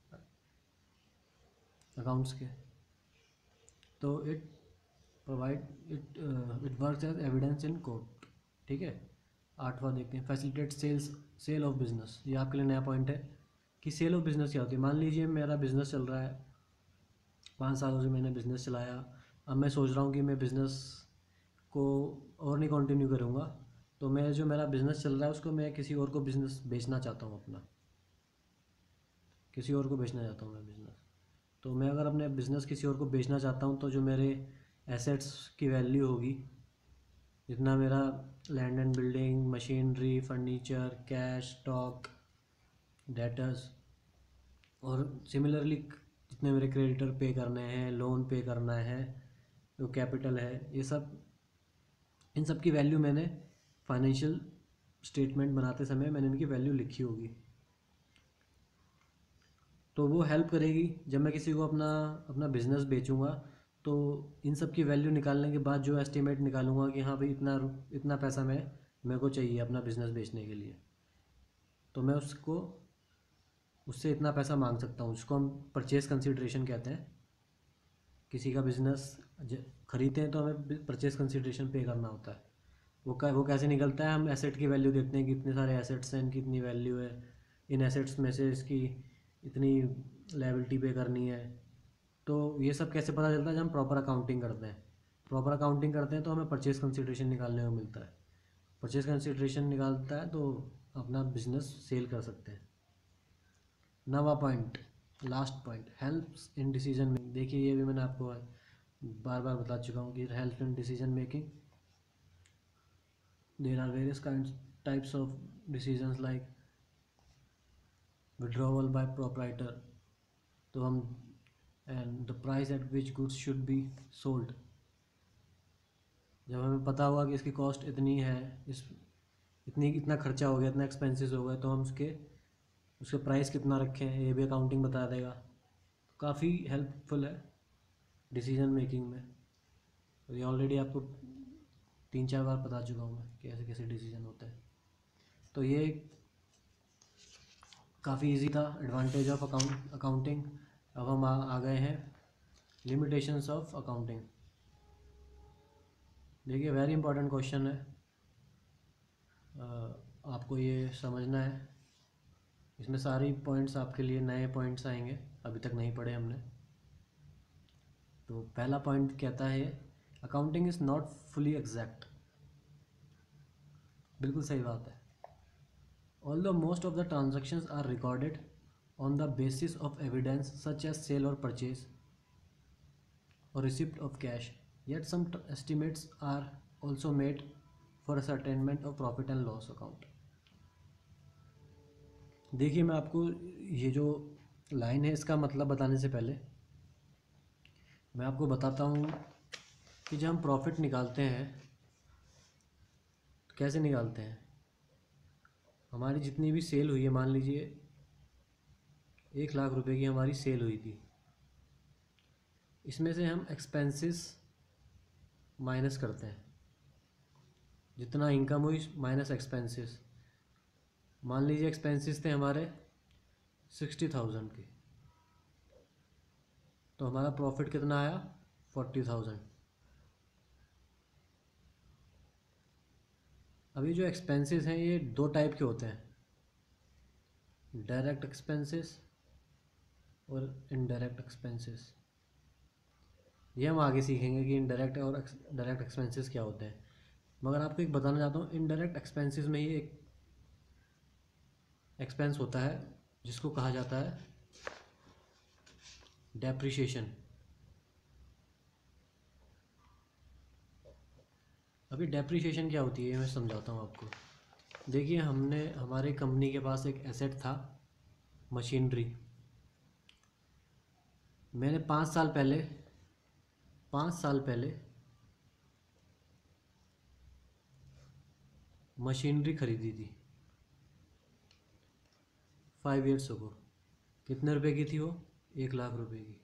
अकाउंट्स के। तो it provide it it works as evidence in court. ठीक है। आठवां देखते हैं facilitate sales sale of business. ये आपके लिए नया पॉइंट है कि सेल ऑफ बिजनेस क्या होती है। मान लीजिए मेरा बिजनेस चल रहा है, पाँच सालों से मैंने बिज़नेस चलाया, अब मैं सोच रहा हूँ कि मैं बिज़नेस को और नहीं कंटिन्यू करूँगा, तो मैं जो मेरा बिज़नेस चल रहा है उसको मैं किसी और को बिज़नेस बेचना चाहता हूँ, अपना किसी और को बेचना चाहता हूँ मैं बिज़नेस। तो मैं अगर अपने बिज़नेस किसी और को बेचना चाहता हूँ, तो जो मेरे एसेट्स की वैल्यू होगी, जितना मेरा land and building, machinery, furniture, cash, stock, debtors, और सिमिलरली जितने मेरे क्रेडिटर पे करने हैं, लोन पे करना है, जो कैपिटल है, ये सब, इन सब की वैल्यू मैंने फाइनेंशियल स्टेटमेंट बनाते समय मैंने इनकी वैल्यू लिखी होगी। तो वो हेल्प करेगी जब मैं किसी को अपना अपना बिज़नेस बेचूंगा, तो इन सब की वैल्यू निकालने के बाद जो एस्टिमेट निकालूंगा कि हाँ भाई इतना रु- इतना पैसा मैं मेरे को चाहिए अपना बिज़नेस बेचने के लिए, तो मैं उसको उससे इतना पैसा मांग सकता हूँ, जिसको हम परचेज कंसिडरेशन कहते हैं। किसी का बिज़नेस खरीदते हैं तो हमें परचेज कंसिडरेशन पे करना होता है। वो का वो कैसे निकलता है, हम एसेट की वैल्यू देखते हैं कि इतने सारे एसेट्स हैं, इनकी इतनी वैल्यू है, इन एसेट्स में से इसकी इतनी लायबिलिटी पे करनी है। तो ये सब कैसे पता चलता है, जब हम प्रॉपर अकाउंटिंग करते हैं। प्रॉपर अकाउंटिंग करते हैं तो हमें परचेज कंसिडरेशन निकालने को मिलता है। परचेज कंसिडरेशन निकालता है तो अपना बिजनेस सेल कर सकते हैं। नवा point, last point, helps in decision making. देखिए ये भी मैंने आपको बार बार बता चुका हूँ कि help in decision making. There are various kind types of decisions like withdrawal by proprietor, तो हम and the price at which goods should be sold. जब हमें पता होगा कि इसकी कॉस्ट इतनी है, इस इतनी इतना खर्चा हो गया, इतना एक्सपेंसेस हो गए, तो हम उसके उसके प्राइस कितना रखें, ये भी अकाउंटिंग बता देगा। काफ़ी हेल्पफुल है डिसीजन मेकिंग में। तो ये ऑलरेडी आपको तीन चार बार बता चुका हूँ मैं कि कैसे कैसे डिसीजन होता है। तो ये काफ़ी इजी था, एडवांटेज ऑफ अकाउंट अकाउंटिंग। अब हम आ, आ गए हैं लिमिटेशंस ऑफ अकाउंटिंग। देखिए वेरी इंपॉर्टेंट क्वेश्चन है, आ, आपको ये समझना है। इसमें सारी पॉइंट्स आपके लिए नए पॉइंट्स आएंगे, अभी तक नहीं पढ़े हमने। तो पहला पॉइंट कहता है accounting is not fully exact. बिल्कुल सही बात है। Although most of the transactions are recorded on the basis of evidence such as sale और परचेज और receipt of cash, yet some t- estimates are also made for ascertainment of profit and loss account। देखिए मैं आपको ये जो line है इसका मतलब बताने से पहले मैं आपको बताता हूँ कि जब हम प्रॉफिट निकालते हैं तो कैसे निकालते हैं। हमारी जितनी भी सेल हुई है, मान लीजिए एक लाख रुपए की हमारी सेल हुई थी, इसमें से हम एक्सपेंसेस माइनस करते हैं। जितना इनकम हुई माइनस एक्सपेंसेस। मान लीजिए एक्सपेंसेस थे हमारे सिक्सटी थाउजेंड के, तो हमारा प्रॉफिट कितना आया, फोर्टी थाउजेंड। अभी जो एक्सपेंसेस हैं ये दो टाइप के होते हैं, डायरेक्ट एक्सपेंसेस और इनडायरेक्ट एक्सपेंसेस। ये हम आगे सीखेंगे कि इनडायरेक्ट और डायरेक्ट एक्सपेंसेस क्या होते हैं। मगर आपको एक बताना चाहता हूँ, इनडायरेक्ट एक्सपेंसेस में ही एक एक्सपेंस होता है जिसको कहा जाता है डेप्रिशिएशन। अभी डेप्रिशिएशन क्या होती है मैं समझाता हूँ आपको। देखिए हमने हमारे कंपनी के पास एक एसेट था, मशीनरी। मैंने पाँच साल पहले पाँच साल पहले मशीनरी खरीदी थी, फाइव ईयर्स को। कितने रुपए की थी वो, एक लाख रुपए की।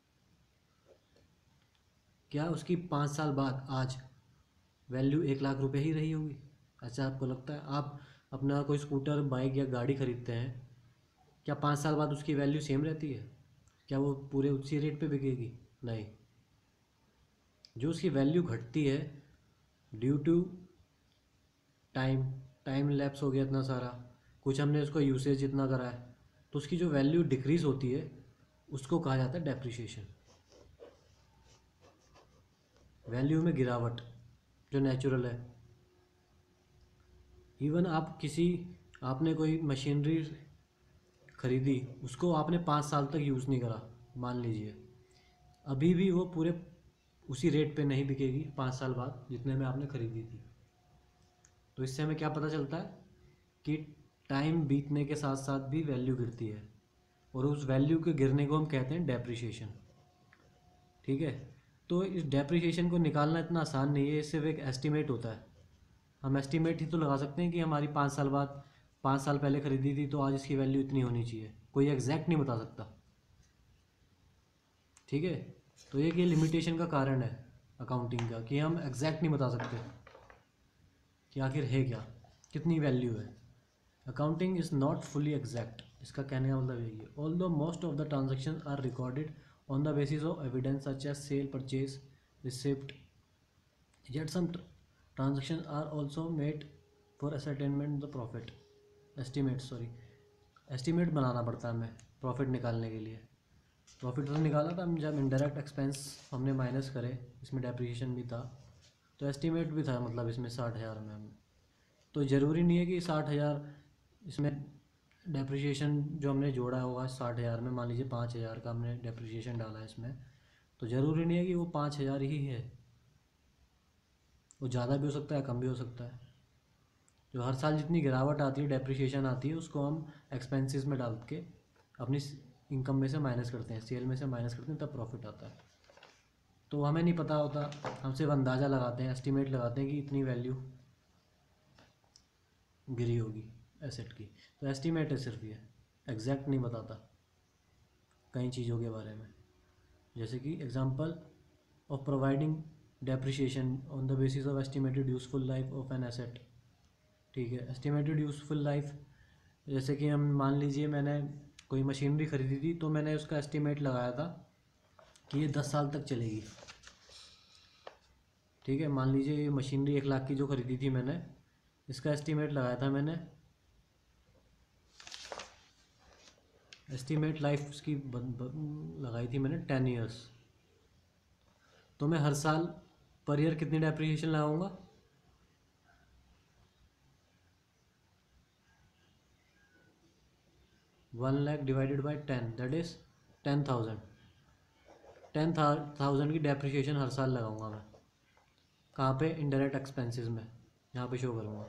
क्या उसकी पाँच साल बाद आज वैल्यू एक लाख रुपए ही रही होगी? अच्छा आपको लगता है? आप अपना कोई स्कूटर, बाइक या गाड़ी खरीदते हैं, क्या पाँच साल बाद उसकी वैल्यू सेम रहती है? क्या वो पूरे उसी रेट पे बिकेगी? नहीं। जो उसकी वैल्यू घटती है due to time, time lapse हो गया इतना सारा, कुछ हमने उसको यूसेज इतना करा है, तो उसकी जो वैल्यू डिक्रीज होती है उसको कहा जाता है डेप्रिशिएशन। वैल्यू में गिरावट जो नेचुरल है। इवन आप किसी आपने कोई मशीनरी खरीदी, उसको आपने पाँच साल तक यूज़ नहीं करा, मान लीजिए, अभी भी वो पूरे उसी रेट पे नहीं बिकेगी पाँच साल बाद जितने में आपने खरीदी थी। तो इससे हमें क्या पता चलता है कि टाइम बीतने के साथ साथ भी वैल्यू गिरती है। और उस वैल्यू के गिरने को हम कहते हैं डेप्रिसिएशन। ठीक है, तो इस डेप्रिसिएशन को निकालना इतना आसान नहीं है, ये सिर्फ एक एस्टिमेट होता है। हम एस्टिमेट ही तो लगा सकते हैं कि हमारी पाँच साल बाद, पाँच साल पहले ख़रीदी थी तो आज इसकी वैल्यू इतनी होनी चाहिए, कोई एग्जैक्ट नहीं बता सकता। ठीक है, तो ये कि लिमिटेशन का कारण है अकाउंटिंग का, कि हम एग्जैक्ट नहीं बता सकते कि आखिर है क्या, कितनी वैल्यू है। Accounting is not fully exact, इसका कहने का मतलब यही है। Although most of the transaction are recorded on the basis of evidence such as sale, purchase, receipt, yet some tr- transactions are also made for ascertainment the profit estimate sorry estimate बनाना पड़ता है हमें profit निकालने के लिए। Profit तो निकाला था हम जब इनडायरेक्ट एक्सपेंस हमने माइनस करे, इसमें डेप्रिसिएशन भी था, तो एस्टिमेट भी था, मतलब इसमें साठ हज़ार में हम, तो ज़रूरी नहीं है कि साठ हज़ार इसमें डेप्रिसिएशन जो हमने जोड़ा होगा साठ हज़ार में, मान लीजिए पाँच हज़ार का हमने डेप्रिसिएशन डाला है इसमें, तो ज़रूरी नहीं है कि वो पाँच हज़ार ही है, वो ज़्यादा भी हो सकता है, कम भी हो सकता है। जो हर साल जितनी गिरावट आती है, डेप्रिसिएशन आती है, उसको हम एक्सपेंसेस में डाल के अपनी इनकम में से माइनस करते हैं, सेल में से माइनस करते हैं, तब प्रॉफिट आता है। तो हमें नहीं पता होता, हम सिर्फ अंदाज़ा लगाते हैं, एस्टिमेट लगाते हैं कि इतनी वैल्यू गिरी होगी एसेट की, तो एस्टिमेट है सिर्फ, ये एग्जैक्ट नहीं बताता कई चीज़ों के बारे में। जैसे कि example of providing depreciation on the basis of estimated useful life of an asset. ठीक है, एस्टिमेटेड यूजफुल लाइफ, जैसे कि हम मान लीजिए मैंने कोई मशीनरी ख़रीदी थी, तो मैंने उसका एस्टिमेट लगाया था कि ये दस साल तक चलेगी। ठीक है, मान लीजिए ये मशीनरी एक लाख की जो ख़रीदी थी मैंने, इसका एस्टिमेट लगाया था मैंने, एस्टिमेट लाइफ उसकी बन, बन, लगाई थी मैंने टेन ईयर्स। तो मैं हर साल पर ईयर कितनी डेप्रिसिएशन लगाऊंगा, one lakh divided by ten, that is ten thousand. Ten thousand की डेप्रिसिएशन हर साल लगाऊंगा मैं, कहाँ पे, इनडायरेक्ट एक्सपेंसेस में, यहाँ पे शो करूँगा।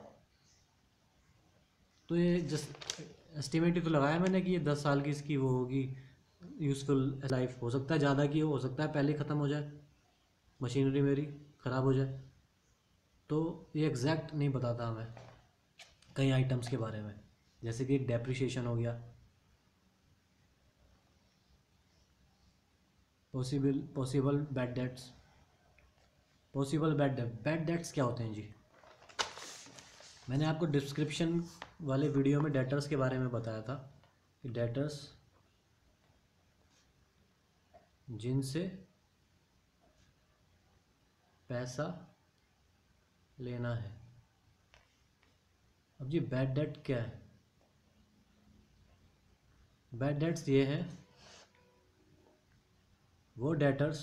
तो ये जस्ट एस्टिमेट ही तो लगाया मैंने कि ये दस साल की इसकी वो होगी यूज़फुल लाइफ, हो सकता है ज़्यादा की हो सकता है पहले ख़त्म हो जाए, मशीनरी मेरी ख़राब हो जाए, तो ये एग्जैक्ट नहीं बताता हमें कई आइटम्स के बारे में। जैसे कि डेप्रिसिएशन हो गया, possible possible bad debts. Possible bad debt, bad debts क्या होते हैं जी? मैंने आपको डिस्क्रिप्शन वाले वीडियो में डेटर्स के बारे में बताया था कि डेटर्स जिनसे पैसा लेना है। अब जी बैड डेट क्या है? बैड डेट्स ये हैं वो डेटर्स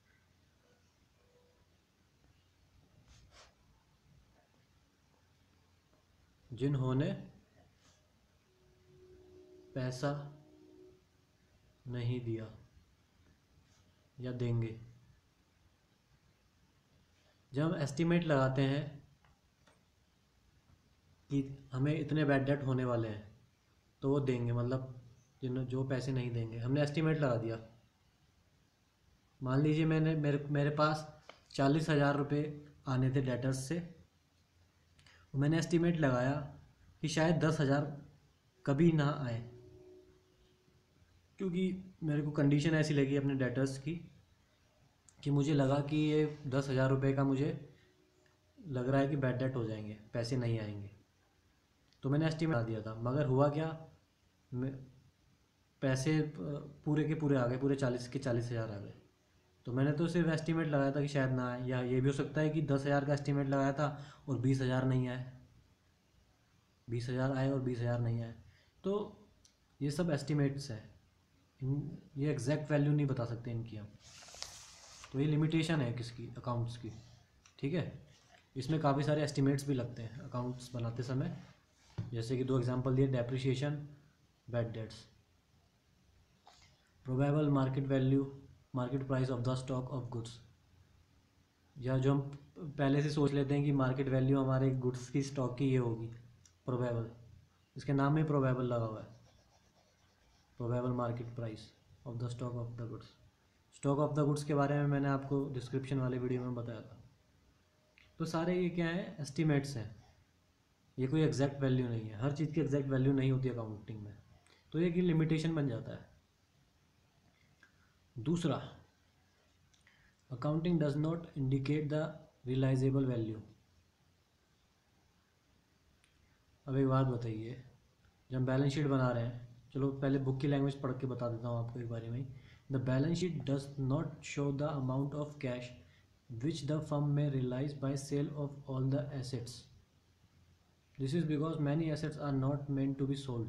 जिन्होंने पैसा नहीं दिया या देंगे। जब हम एस्टिमेट लगाते हैं कि हमें इतने बैड डेट होने वाले हैं, तो वो देंगे, मतलब जिन जो पैसे नहीं देंगे, हमने एस्टिमेट लगा दिया। मान लीजिए मैंने मेरे मेरे पास चालीस हज़ार रुपये आने थे डेटर्स से, मैंने एस्टिमेट लगाया कि शायद दस हज़ार कभी ना आए, क्योंकि मेरे को कंडीशन ऐसी लगी अपने डेटर्स की कि मुझे लगा कि ये दस हज़ार रुपये का मुझे लग रहा है कि बैड डेट हो जाएंगे, पैसे नहीं आएंगे, तो मैंने एस्टिमेट लगा दिया था। मगर हुआ क्या, पैसे पूरे के पूरे आ गए, पूरे चालीस के चालीस हज़ार आ गए। तो मैंने तो सिर्फ एस्टिमेट लगाया था कि शायद ना आए, या ये भी हो सकता है कि दस हज़ार का एस्टिमेट लगाया था और बीस हज़ार नहीं आए, बीस हज़ार आए और बीस हज़ार नहीं आए। तो ये सब एस्टिमेट्स है, इन ये एग्जैक्ट वैल्यू नहीं बता सकते इनकी हम। तो ये लिमिटेशन है किसकी, अकाउंट्स की। ठीक है, इसमें काफ़ी सारे एस्टिमेट्स भी लगते हैं अकाउंट्स बनाते समय, जैसे कि दो एग्जांपल दिए, depreciation, bad debts. Probable market value, market price of the stock of goods, या जो हम पहले से सोच लेते हैं कि मार्केट वैल्यू हमारे गुड्स की स्टॉक की ये होगी, प्रोबेबल, इसके नाम में प्रोबेबल लगा हुआ है। Probable market price of the stock of the goods. Stock of the goods के बारे में मैंने आपको डिस्क्रिप्शन वाले वीडियो में बताया था। तो सारे ये क्या है, एस्टिमेट्स हैं, ये कोई एग्जैक्ट वैल्यू नहीं है, हर चीज़ की एग्जैक्ट वैल्यू नहीं होती अकाउंटिंग में, तो ये कि लिमिटेशन बन जाता है। दूसरा, accounting does not indicate the realisable value. अब एक बात बताइए, जब हम बैलेंस शीट बना रहे हैं, चलो पहले बुक की लैंग्वेज पढ़ के बता देता हूँ आपको एक बारे में ही। The balance sheet does not show the amount of cash which the firm may realise by sale of all the assets. This is because many assets are not meant to be sold,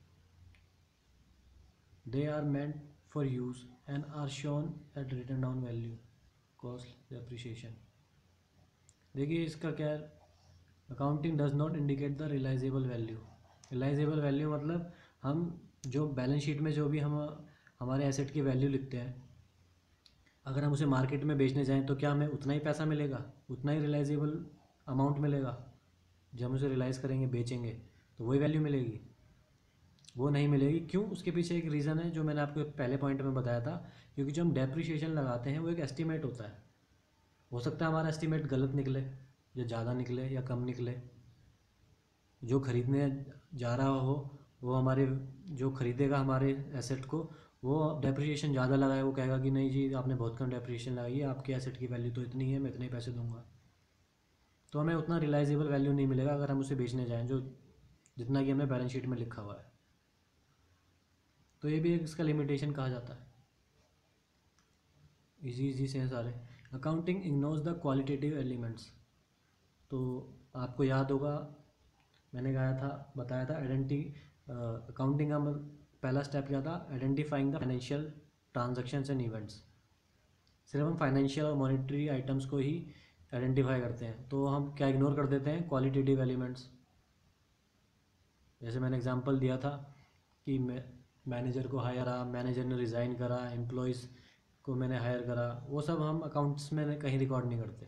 they are meant for use and are shown at written down value cost depreciation. देखिए इसका क्या है, accounting does not indicate the realisable value. Realisable value मतलब हम जो balance sheet में जो भी हम हमारे एसेट की वैल्यू लिखते हैं, अगर हम उसे मार्केट में बेचने जाएं तो क्या हमें उतना ही पैसा मिलेगा, उतना ही रियलाइजेबल अमाउंट मिलेगा? जब हम उसे रियलाइज़ करेंगे, बेचेंगे, तो वही वैल्यू मिलेगी? वो नहीं मिलेगी। क्यों? उसके पीछे एक रीज़न है जो मैंने आपको पहले पॉइंट में बताया था, क्योंकि जो हम डेप्रिसिएशन लगाते हैं वो एक एस्टिमेट होता है। हो सकता है हमारा एस्टिमेट गलत निकले, या ज़्यादा निकले या कम निकले। जो खरीदने जा रहा हो वो हमारे जो खरीदेगा हमारे एसेट को, वो डेप्रिसिएशन ज़्यादा लगाए, वो कहेगा कि नहीं जी आपने बहुत कम डेप्रिसिएशन लगाई है, आपके एसेट की वैल्यू तो इतनी है, मैं इतने पैसे दूंगा। तो हमें उतना रियलाइजेबल वैल्यू नहीं मिलेगा अगर हम उसे बेचने जाएँ, जो जितना कि हमने बैलेंस शीट में लिखा हुआ है। तो ये भी एक इसका लिमिटेशन कहा जाता है। इजी इजी से हैं सारे। Accounting ignores the qualitative elements. तो आपको याद होगा मैंने कहा था, बताया था, आइडेंटी अकाउंटिंग का पहला स्टेप क्या था, identifying the financial transactions and events. सिर्फ हम फाइनेंशियल और मॉनेटरी आइटम्स को ही आइडेंटिफाई करते हैं, तो हम क्या इग्नोर कर देते हैं, क्वालिटेटिव एलिमेंट्स। जैसे मैंने एग्जांपल दिया था कि मैं मैनेजर को हायर करा, मैनेजर ने रिज़ाइन करा, एम्प्लॉयज़ को मैंने हायर करा, वो सब हम अकाउंट्स में कहीं रिकॉर्ड नहीं करते।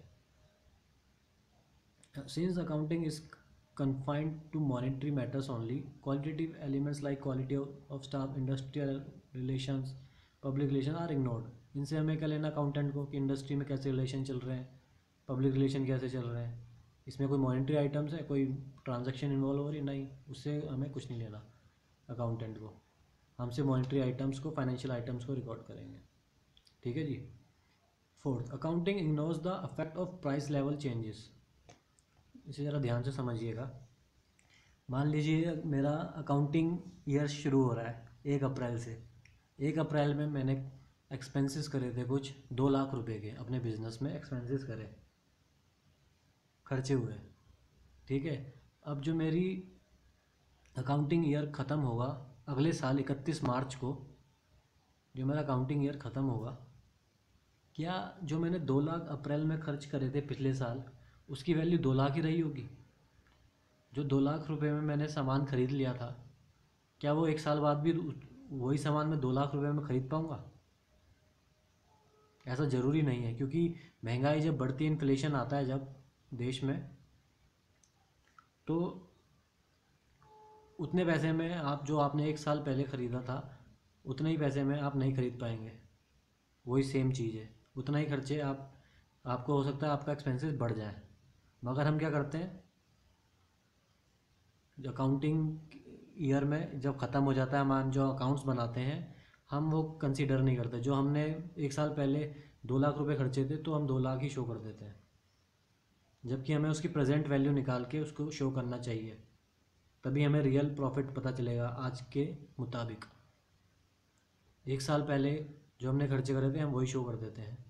Since accounting is confined to monetary matters only, qualitative elements like quality of staff, industrial relations, public relations are ignored. इनसे हमें क्या लेना अकाउंटेंट को, कि इंडस्ट्री में कैसे रिलेशन चल रहे हैं, पब्लिक रिलेशन कैसे चल रहे हैं, इसमें कोई मॉनेटरी आइटम्स है, कोई ट्रांजैक्शन इन्वॉल्व हो रही, नहीं, उससे हमें कुछ नहीं लेना अकाउंटेंट को। हमसे मॉनेटरी आइटम्स को, फाइनेंशियल आइटम्स को रिकॉर्ड करेंगे। ठीक है जी। Fourth, accounting ignores the affect of price level changes. इसे ज़रा ध्यान से समझिएगा। मान लीजिए मेरा अकाउंटिंग ईयर शुरू हो रहा है एक अप्रैल से। एक अप्रैल में मैंने एक्सपेंसेस करे थे कुछ दो लाख रुपए के, अपने बिजनेस में एक्सपेंसेस करे, खर्चे हुए। ठीक है। अब जो मेरी अकाउंटिंग ईयर ख़त्म होगा अगले साल इकतीस मार्च को, जो मेरा अकाउंटिंग ईयर ख़त्म होगा, क्या जो मैंने दो लाख अप्रैल में खर्च करे थे पिछले साल, उसकी वैल्यू दो लाख ही रही होगी? जो दो लाख रुपए में मैंने सामान ख़रीद लिया था, क्या वो एक साल बाद भी वही सामान मैं दो लाख रुपए में ख़रीद पाऊँगा? ऐसा ज़रूरी नहीं है, क्योंकि महंगाई जब बढ़ती है, इन्फ्लेशन आता है जब देश में, तो उतने पैसे में आप जो आपने एक साल पहले ख़रीदा था उतने ही पैसे में आप नहीं ख़रीद पाएंगे। वही सेम चीज़ है, उतना ही खर्चे आप आपको हो सकता है आपका एक्सपेंसेस बढ़ जाए। मगर हम क्या करते हैं, जो अकाउंटिंग ईयर में जब ख़त्म हो जाता है, हम जो अकाउंट्स बनाते हैं हम वो कंसीडर नहीं करते। जो हमने एक साल पहले दो लाख रुपए खर्चे थे तो हम दो लाख ही शो कर देते हैं, जबकि हमें उसकी प्रेजेंट वैल्यू निकाल के उसको शो करना चाहिए, तभी हमें रियल प्रॉफिट पता चलेगा आज के मुताबिक। एक साल पहले जो हमने खर्चे करे थे हम वही शो कर देते हैं।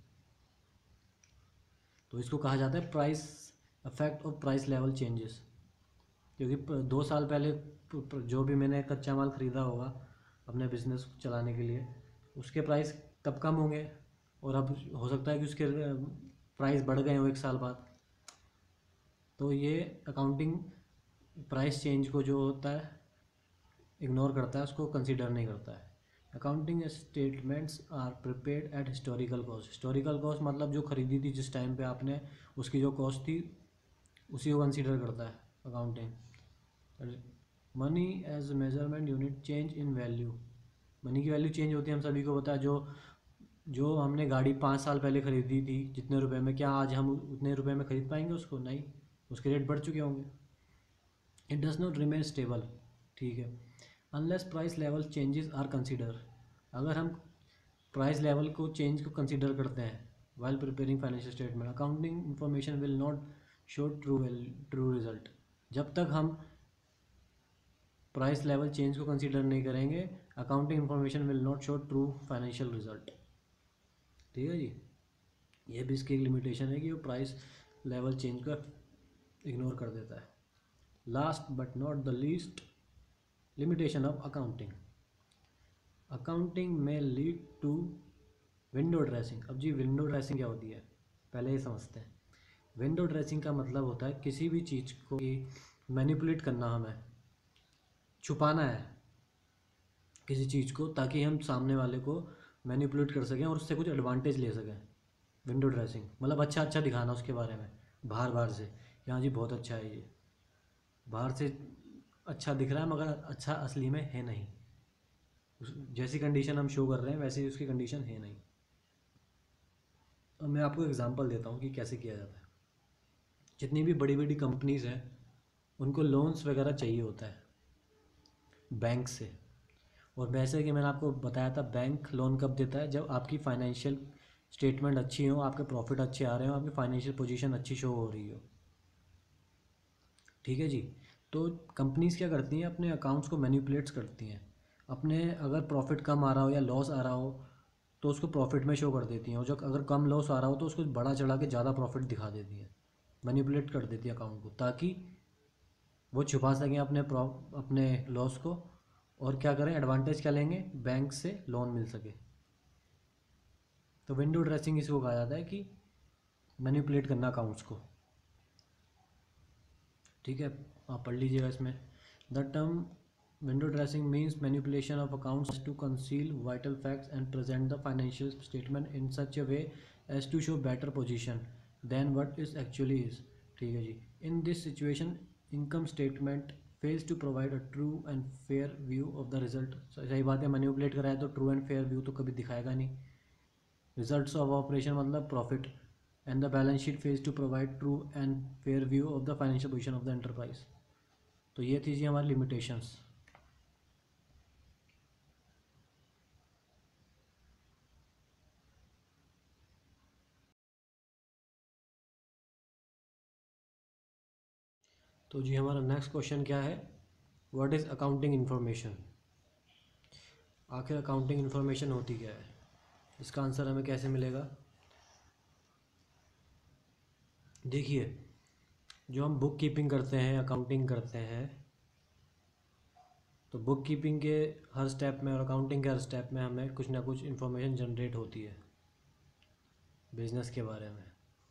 तो इसको कहा जाता है price effect of price level changes, क्योंकि दो साल पहले जो भी मैंने कच्चा माल ख़रीदा होगा अपने बिजनेस चलाने के लिए, उसके प्राइस तब कम होंगे, और अब हो सकता है कि उसके प्राइस बढ़ गए हो एक साल बाद। तो ये अकाउंटिंग प्राइस चेंज को जो होता है इग्नोर करता है, उसको कंसीडर नहीं करता है। Accounting statements are prepared at historical cost. Historical cost मतलब जो खरीदी थी जिस टाइम पे आपने, उसकी जो कॉस्ट थी उसी को कंसीडर करता है accounting. Money as measurement unit change in value. Money की वैल्यू चेंज होती है, हम सभी को पता है। जो जो हमने गाड़ी पाँच साल पहले ख़रीदी थी जितने रुपए में, क्या आज हम उतने रुपए में ख़रीद पाएंगे उसको? नहीं, उसके रेट बढ़ चुके होंगे। It does not remain stable, ठीक है, unless price level changes are consider. अगर हम प्राइस लेवल को चेंज को कंसिडर करते हैं while preparing financial statement, accounting information will not show true true result. जब तक हम प्राइस लेवल चेंज को कंसीडर नहीं करेंगे, accounting information will not show true financial result. ठीक है जी, ये भी इसकी एक लिमिटेशन है कि वो प्राइस लेवल चेंज को इग्नोर कर देता है। Last but not the least, limitation of accounting. Accounting में लीड टू विंडो ड्रेसिंग। अब जी विंडो ड्रेसिंग क्या होती है, पहले ये समझते हैं। विंडो ड्रेसिंग का मतलब होता है किसी भी चीज़ को मैनिपुलेट करना, हमें छुपाना है किसी चीज़ को, ताकि हम सामने वाले को मैनिपुलेट कर सकें और उससे कुछ एडवांटेज ले सकें। विंडो ड्रेसिंग मतलब अच्छा अच्छा दिखाना उसके बारे में, बाहर बाहर से, कि हाँ जी बहुत अच्छा है ये, बाहर से अच्छा दिख रहा है मगर अच्छा असली में है नहीं। उस जैसी कंडीशन हम शो कर रहे हैं वैसे ही उसकी कंडीशन है नहीं। अब मैं आपको एग्जांपल देता हूँ कि कैसे किया जाता है। जितनी भी बड़ी बड़ी कंपनीज़ हैं उनको लोन्स वगैरह चाहिए होता है बैंक से। और वैसे कि मैंने आपको बताया था, बैंक लोन कब देता है? जब आपकी फाइनेंशियल स्टेटमेंट अच्छी हो, आपके प्रॉफिट अच्छे आ रहे हो, आपकी फाइनेंशियल पोजीशन अच्छी शो हो रही हो। ठीक है जी। तो कंपनीज़ क्या करती हैं, अपने अकाउंट्स को मैनिपुलेट्स करती हैं। अपने अगर प्रॉफिट कम आ रहा हो या लॉस आ रहा हो तो उसको प्रॉफिट में शो कर देती हैं, और जो अगर कम लॉस आ रहा हो तो उसको बड़ा चढ़ा के ज़्यादा प्रॉफिट दिखा देती हैं, मैनिपुलेट कर देती है अकाउंट को, ताकि वो छुपा सकें अपने प्रॉ अपने लॉस को। और क्या करें, एडवांटेज क्या लेंगे, बैंक से लोन मिल सके। तो विंडो ड्रेसिंग इसको कहा जाता है कि मैनिपुलेट करना अकाउंट्स को। ठीक है, आप पढ़ लीजिएगा इसमें। The term window dressing means manipulation of accounts to conceal vital facts and present the financial statement in such a way as to show better position than what is actually is. ठीक है जी। In this situation income statement fails to provide a true and fair view of the result. सही बात है, manipulate कराया तो true and fair view तो कभी दिखाएगा नहीं। रिजल्ट्स ऑफ ऑपरेशन मतलब profit, and the balance sheet fails to provide true and fair view of the financial position of the enterprise. तो ये थी जी हमारी लिमिटेशंस। तो जी हमारा नेक्स्ट क्वेश्चन क्या है, व्हाट इज़ अकाउंटिंग इन्फॉर्मेशन। आखिर अकाउंटिंग इन्फॉर्मेशन होती क्या है, इसका आंसर हमें कैसे मिलेगा। देखिए, जो हम बुक कीपिंग करते हैं, अकाउंटिंग करते हैं, तो बुक कीपिंग के हर स्टेप में और अकाउंटिंग के हर स्टेप में हमें कुछ ना कुछ इन्फॉर्मेशन जनरेट होती है बिजनेस के बारे में।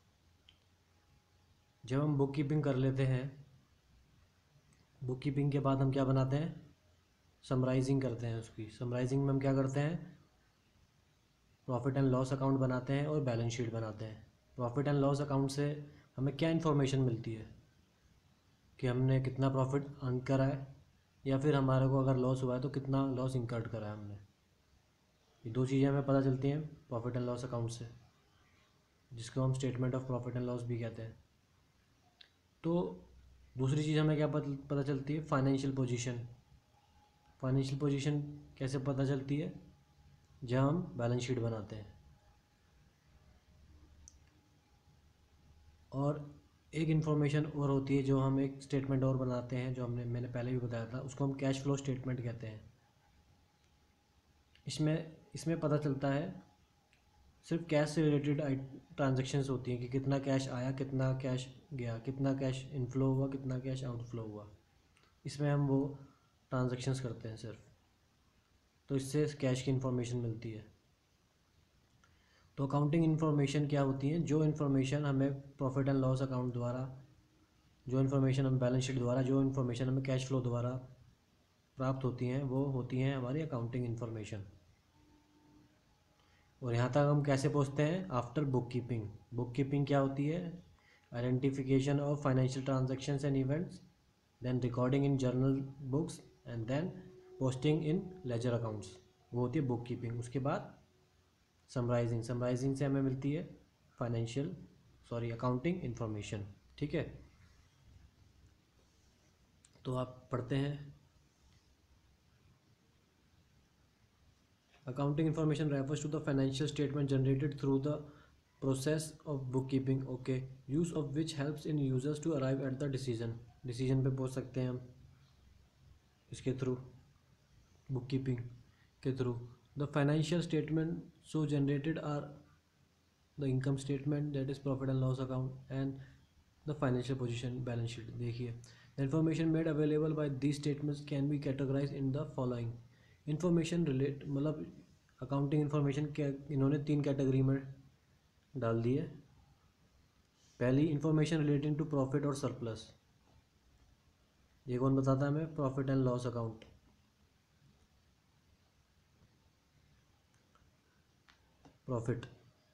जब हम बुक कीपिंग कर लेते हैं, बुक कीपिंग के बाद हम क्या बनाते हैं, समराइजिंग करते हैं उसकी। समराइजिंग में हम क्या करते हैं, प्रॉफिट एंड लॉस अकाउंट बनाते हैं और बैलेंस शीट बनाते हैं। प्रॉफिट एंड लॉस अकाउंट से हमें क्या इन्फॉर्मेशन मिलती है कि हमने कितना प्रॉफिट अर्न करा है, या फिर हमारे को अगर लॉस हुआ है तो कितना लॉस इंकर्ड करा है हमने। ये दो चीज़ें हमें पता चलती हैं प्रॉफिट एंड लॉस अकाउंट से, जिसको हम statement of profit and loss भी कहते हैं। तो दूसरी चीज़ हमें क्या पता चलती है, फाइनेंशियल पोजीशन। फाइनेंशियल पोजीशन कैसे पता चलती है, जब हम बैलेंस शीट बनाते हैं। और एक इन्फॉर्मेशन और होती है, जो हम एक स्टेटमेंट और बनाते हैं, जो हमने मैंने पहले भी बताया था, उसको हम कैश फ्लो स्टेटमेंट कहते हैं। इसमें इसमें पता चलता है सिर्फ कैश से रिलेटेड ट्रांजैक्शंस होती हैं, कि कितना कैश आया, कितना कैश गया, कितना कैश इनफ्लो हुआ, कितना कैश आउटफ्लो हुआ। इसमें हम वो ट्रांजैक्शंस करते हैं सिर्फ, तो इससे कैश की इन्फॉर्मेशन मिलती है। तो अकाउंटिंग इन्फॉर्मेशन क्या होती है, जो इन्फॉर्मेशन हमें प्रॉफिट एंड लॉस अकाउंट द्वारा, जो इन्फॉर्मेशन हम बैलेंस शीट द्वारा, जो इन्फॉर्मेशन हमें कैश फ्लो द्वारा प्राप्त होती हैं, वो होती हैं हमारी अकाउंटिंग इन्फॉर्मेशन। और यहाँ तक हम कैसे पहुँचते हैं, after book keeping. Book keeping क्या होती है, identification of financial transactions and events, then recording in journal books, and then posting in ledger accounts. वो होती है बुक कीपिंग। उसके बाद समराइजिंग, समराइजिंग से हमें मिलती है फाइनेंशियल सॉरी अकाउंटिंग इन्फॉर्मेशन। ठीक है, तो आप पढ़ते हैं accounting information refers to the financial statement generated through the process of bookkeeping, okay, use of which helps in users to arrive at the decision, decision पे पहुंच सकते हैं हम इसके थ्रू, bookkeeping के through. the financial statement so generated are the income statement, that is profit and loss account, and the financial position balance sheet। देखिए, the information made available by these statements can be categorized in the following। information relate मतलब accounting information क्या इन्होंने तीन category में डाल दी है। पहली इंफॉर्मेशन रिलेटिंग टू प्रॉफिट और सरप्लस, ये कौन बताता है हमें? Profit and loss account. Profit,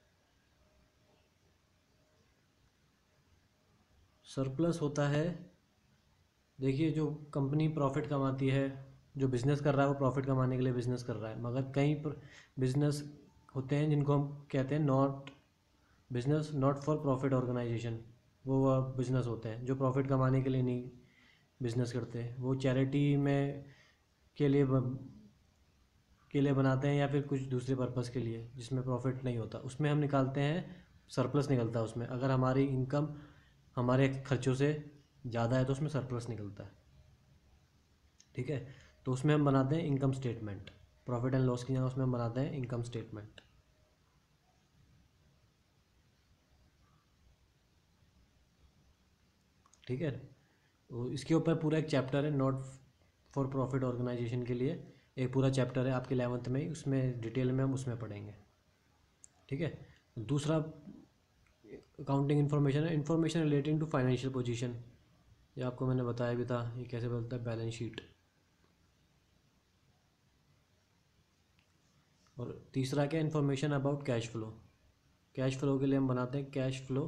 surplus होता है, देखिए जो कंपनी प्रॉफिट कमाती है, जो बिज़नेस कर रहा है वो प्रॉफिट कमाने के लिए बिज़नेस कर रहा है, मगर कई बिज़नेस होते हैं जिनको हम कहते हैं not business not for profit organisation. वो बिज़नेस होते हैं जो प्रॉफिट कमाने के लिए नहीं बिज़नेस करते, वो चैरिटी में के लिए ब, के लिए बनाते हैं या फिर कुछ दूसरे पर्पज़ के लिए जिसमें प्रॉफिट नहीं होता, उसमें हम निकालते हैं सरप्लस निकलता है उसमें। अगर हमारी इनकम हमारे खर्चों से ज़्यादा है तो उसमें सरप्लस निकलता है। ठीक है, तो उसमें हम बनाते हैं income statement, profit and loss की जगह उसमें हम बनाते हैं इनकम स्टेटमेंट। ठीक है, तो इसके ऊपर पूरा एक चैप्टर है नॉट फॉर प्रॉफिट ऑर्गेनाइजेशन के लिए, एक पूरा चैप्टर है आपके इलेवंथ में ही, उसमें डिटेल में हम उसमें पढ़ेंगे। ठीक है, दूसरा अकाउंटिंग इन्फॉर्मेशन है information relating to financial position, ये आपको मैंने बताया भी था, ये कैसे बोलता है बैलेंस शीट। और तीसरा क्या, information about cash flow, cash flow के लिए हम बनाते हैं कैश फ्लो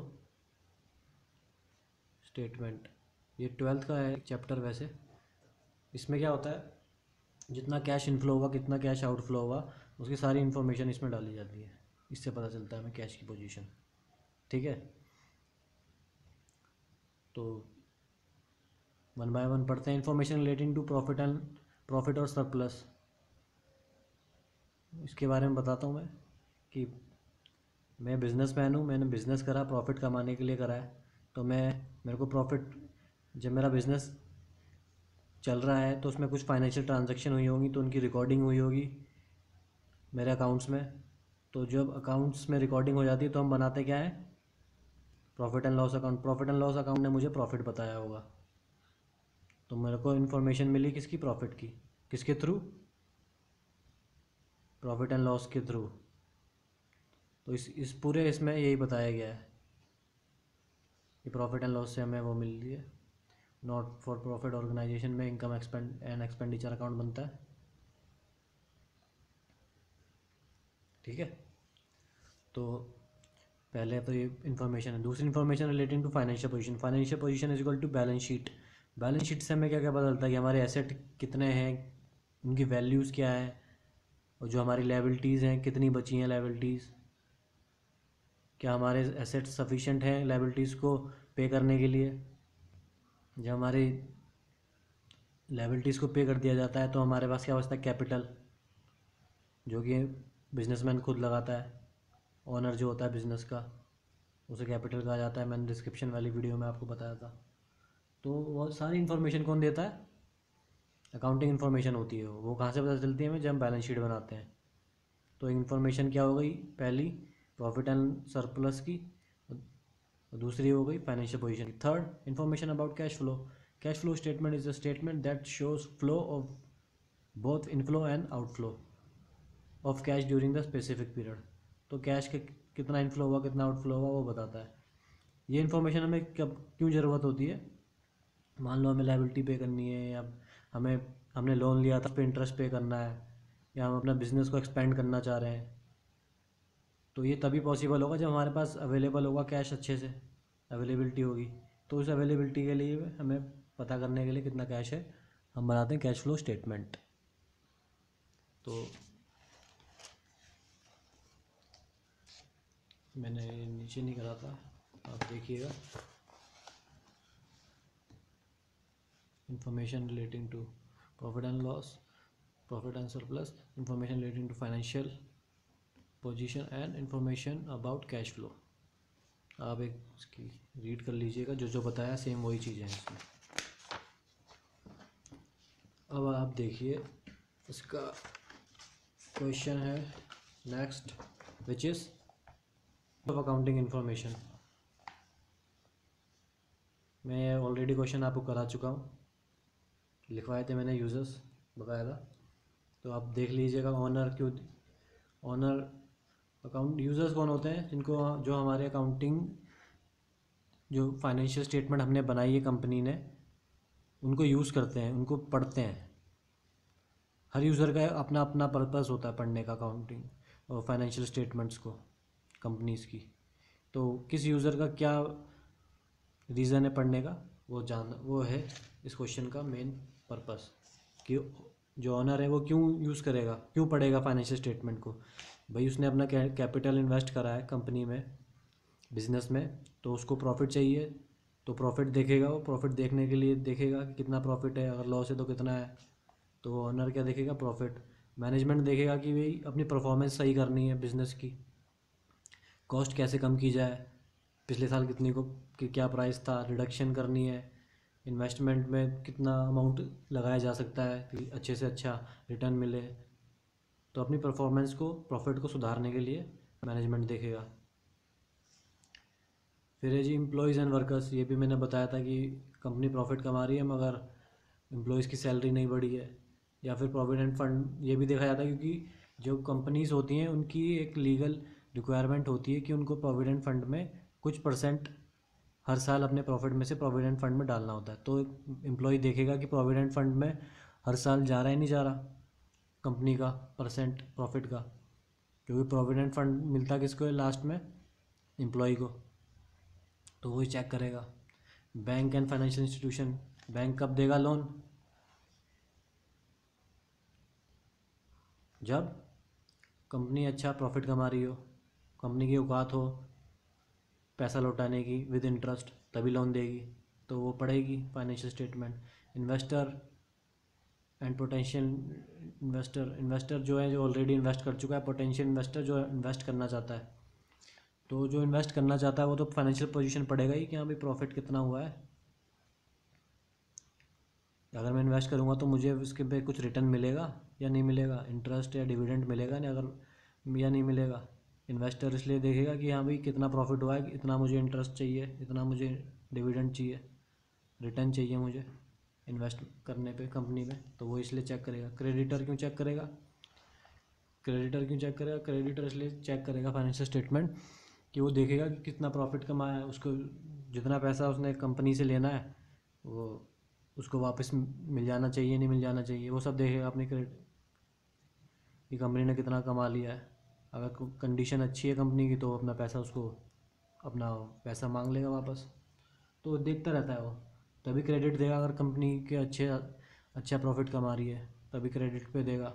स्टेटमेंट। ये ट्वेल्थ का है चैप्टर वैसे, इसमें क्या होता है जितना कैश इनफ्लो होगा कितना कैश आउटफ्लो होगा उसकी सारी इन्फॉर्मेशन इसमें डाली जाती है, इससे पता चलता है हमें कैश की पोजीशन। ठीक है, तो वन बाय वन पढ़ते हैं। Information relating to profit and profit और सरप्लस, इसके बारे में बताता हूँ मैं कि मैं बिजनेसमैन हूँ, मैंने बिज़नेस करा, प्रॉफिट कमाने के लिए करा है, तो मैं मेरे को प्रॉफिट, जब मेरा बिज़नेस चल रहा है तो उसमें कुछ फाइनेंशियल ट्रांजैक्शन हुई होंगी तो उनकी रिकॉर्डिंग हुई होगी मेरे अकाउंट्स में। तो जब अकाउंट्स में रिकॉर्डिंग हो जाती है तो हम बनाते क्या है profit and loss account. Profit and loss account ने मुझे प्रॉफिट बताया होगा, तो मेरे को इन्फॉर्मेशन मिली किसकी, प्रॉफिट की, किसके थ्रू, प्रॉफिट एंड लॉस के थ्रू। तो इस इस पूरे इसमें यही बताया गया है कि प्रॉफिट एंड लॉस से हमें वो मिल रही है। नॉट फॉर प्रॉफिट ऑर्गेनाइजेशन में income expend and expenditure account बनता है। ठीक है, तो पहले तो ये इन्फॉर्मेशन है। दूसरी information relating to financial position, financial position is equal to balance sheet. Balance sheet से हमें क्या क्या पता चलता है कि हमारे एसेट कितने हैं, उनकी वैल्यूज़ क्या है, और जो हमारी लायबिलिटीज़ हैं कितनी बची हैं लायबिलिटीज़, क्या हमारे एसेट्स सफिशेंट हैं लायबिलिटीज़ को पे करने के लिए। जब हमारी लायबिलिटीज़ को पे कर दिया जाता है तो हमारे पास क्या बचता है, कैपिटल, जो कि बिजनेसमैन खुद लगाता है, ऑनर जो होता है बिज़नेस का, उसे कैपिटल कहा जाता है। मैंने डिस्क्रिप्शन वाली वीडियो में आपको बताया था। तो वो सारी इन्फॉर्मेशन कौन देता है, अकाउंटिंग इन्फॉर्मेशन होती है। वो कहाँ से पता चलती है हमें, जब हम बैलेंस शीट बनाते हैं। तो इन्फॉर्मेशन क्या हो गई, पहली प्रॉफिट एंड सरप्लस की, और दूसरी हो गई फाइनेंशियल पोजीशन की। Third, information about cash flow. Cash flow statement is a statement that shows flow of both inflow and outflow of cash during the specific period. तो कैश के कितना inflow हुआ कितना आउटफ्लो हुआ वो बताता है। ये इन्फॉर्मेशन हमें कब क्यों ज़रूरत होती है, मान लो हमें लायबिलिटी पे करनी है, या हमें हमने लोन लिया था उस पर इंटरेस्ट पे करना है, या हम अपना बिज़नेस को एक्सपेंड करना चाह रहे हैं, तो ये तभी पॉसिबल होगा जब हमारे पास अवेलेबल होगा कैश, अच्छे से अवेलेबिलिटी होगी। तो उस अवेलेबिलिटी के लिए हमें पता करने के लिए कितना कैश है हम बनाते हैं कैश फ्लो स्टेटमेंट। तो मैंने नीचे नहीं करा था, आप देखिएगा। Information relating to profit and loss, profit and surplus, information relating to financial position and information about cash flow. आप एक इसकी रीड कर लीजिएगा, जो जो बताया सेम वही चीज़ें हैं इसमें। अब आप देखिए इसका क्वेश्चन है next, which is of accounting information. मैं ऑलरेडी क्वेश्चन आपको करा चुका हूँ, लिखवाए थे मैंने यूजर्स बकायदा, तो आप देख लीजिएगा। ऑनर क्यों, ऑनर अकाउंट यूज़र्स कौन होते हैं? जिनको, जो हमारे अकाउंटिंग, जो फाइनेंशियल स्टेटमेंट हमने बनाई है कंपनी ने, उनको यूज़ करते हैं, उनको पढ़ते हैं। हर यूज़र का अपना अपना पर्पस होता है पढ़ने का अकाउंटिंग और फाइनेंशियल स्टेटमेंट्स को कंपनीज़ की। तो किस यूज़र का क्या रीज़न है पढ़ने का, वो जान वो है इस क्वेश्चन का मेन पर्पस, कि जो ऑनर है वो क्यों यूज़ करेगा, क्यों पढ़ेगा फाइनेंशियल स्टेटमेंट को। भाई उसने अपना कैपिटल इन्वेस्ट करा है कंपनी में, बिजनेस में, तो उसको प्रॉफिट चाहिए, तो प्रॉफिट देखेगा। वो प्रॉफिट देखने के लिए देखेगा कि कितना प्रॉफिट है, अगर लॉस है तो कितना है। तो ऑनर क्या देखेगा? प्रॉफिट। मैनेजमेंट देखेगा कि भाई अपनी परफॉर्मेंस सही करनी है बिज़नेस की, कॉस्ट कैसे कम की जाए, पिछले साल कितनी को कि क्या प्राइस था, रिडक्शन करनी है, इन्वेस्टमेंट में कितना अमाउंट लगाया जा सकता है कि अच्छे से अच्छा रिटर्न मिले। तो अपनी परफॉर्मेंस को, प्रॉफिट को सुधारने के लिए मैनेजमेंट देखेगा। फिर है जी एम्प्लॉयज़ एंड वर्कर्स। ये भी मैंने बताया था कि कंपनी प्रॉफिट कमा रही है मगर एम्प्लॉयज़ की सैलरी नहीं बढ़ी है। या फिर प्रोविडेंट फंड, ये भी देखा जाता है क्योंकि जो कंपनीज़ होती हैं उनकी एक लीगल रिक्वायरमेंट होती है कि उनको प्रोविडेंट फंड में कुछ परसेंट हर साल अपने प्रॉफिट में से प्रोविडेंट फंड में डालना होता है। तो एम्प्लॉय देखेगा कि प्रोविडेंट फंड में हर साल जा रहा है नहीं जा रहा कंपनी का परसेंट प्रॉफिट का, क्योंकि प्रोविडेंट फंड मिलता किसको है लास्ट में? एम्प्लॉय को। तो वही चेक करेगा। Bank and financial institution, bank कब देगा लोन? जब कंपनी अच्छा प्रॉफिट कमा रही हो, कंपनी की औकात हो पैसा लौटाने की विद इंटरेस्ट, तभी लोन देगी। तो वो पड़ेगी financial statement. Investor and potential investor, investor जो है जो ऑलरेडी इन्वेस्ट कर चुका है, पोटेंशियल इन्वेस्टर जो इन्वेस्ट करना चाहता है। तो जो इन्वेस्ट करना चाहता है वो तो फाइनेंशियल पोजीशन पड़ेगा ही कि हाँ भाई प्रॉफिट कितना हुआ है। अगर मैं इन्वेस्ट करूँगा तो मुझे उसके पे कुछ रिटर्न मिलेगा या नहीं मिलेगा, इंटरेस्ट या डिविडेंड मिलेगा नहीं, अगर या नहीं मिलेगा। इन्वेस्टर इसलिए देखेगा कि हाँ भाई कितना प्रॉफिट हुआ है, इतना मुझे इंटरेस्ट चाहिए, इतना मुझे डिविडेंड चाहिए, रिटर्न चाहिए मुझे इन्वेस्ट करने पे कंपनी में। तो वो इसलिए चेक करेगा। क्रेडिटर क्यों चेक करेगा? क्रेडिटर क्यों चेक करेगा? क्रेडिटर इसलिए चेक करेगा फाइनेंशियल स्टेटमेंट कि वो देखेगा कि कितना प्रॉफिट कमाया है, उसको जितना पैसा उसने कंपनी से लेना है वो उसको वापस मिल जाना चाहिए, नहीं मिल जाना चाहिए, वो सब देखेगा अपनी क्रेडिट कि कंपनी ने कितना कमा लिया है। अगर कंडीशन अच्छी है कंपनी की तो अपना पैसा, उसको अपना पैसा मांग लेगा वापस। तो देखता रहता है वो, तभी क्रेडिट देगा। अगर कंपनी के अच्छे अच्छा प्रॉफिट कमा रही है तभी क्रेडिट पे देगा।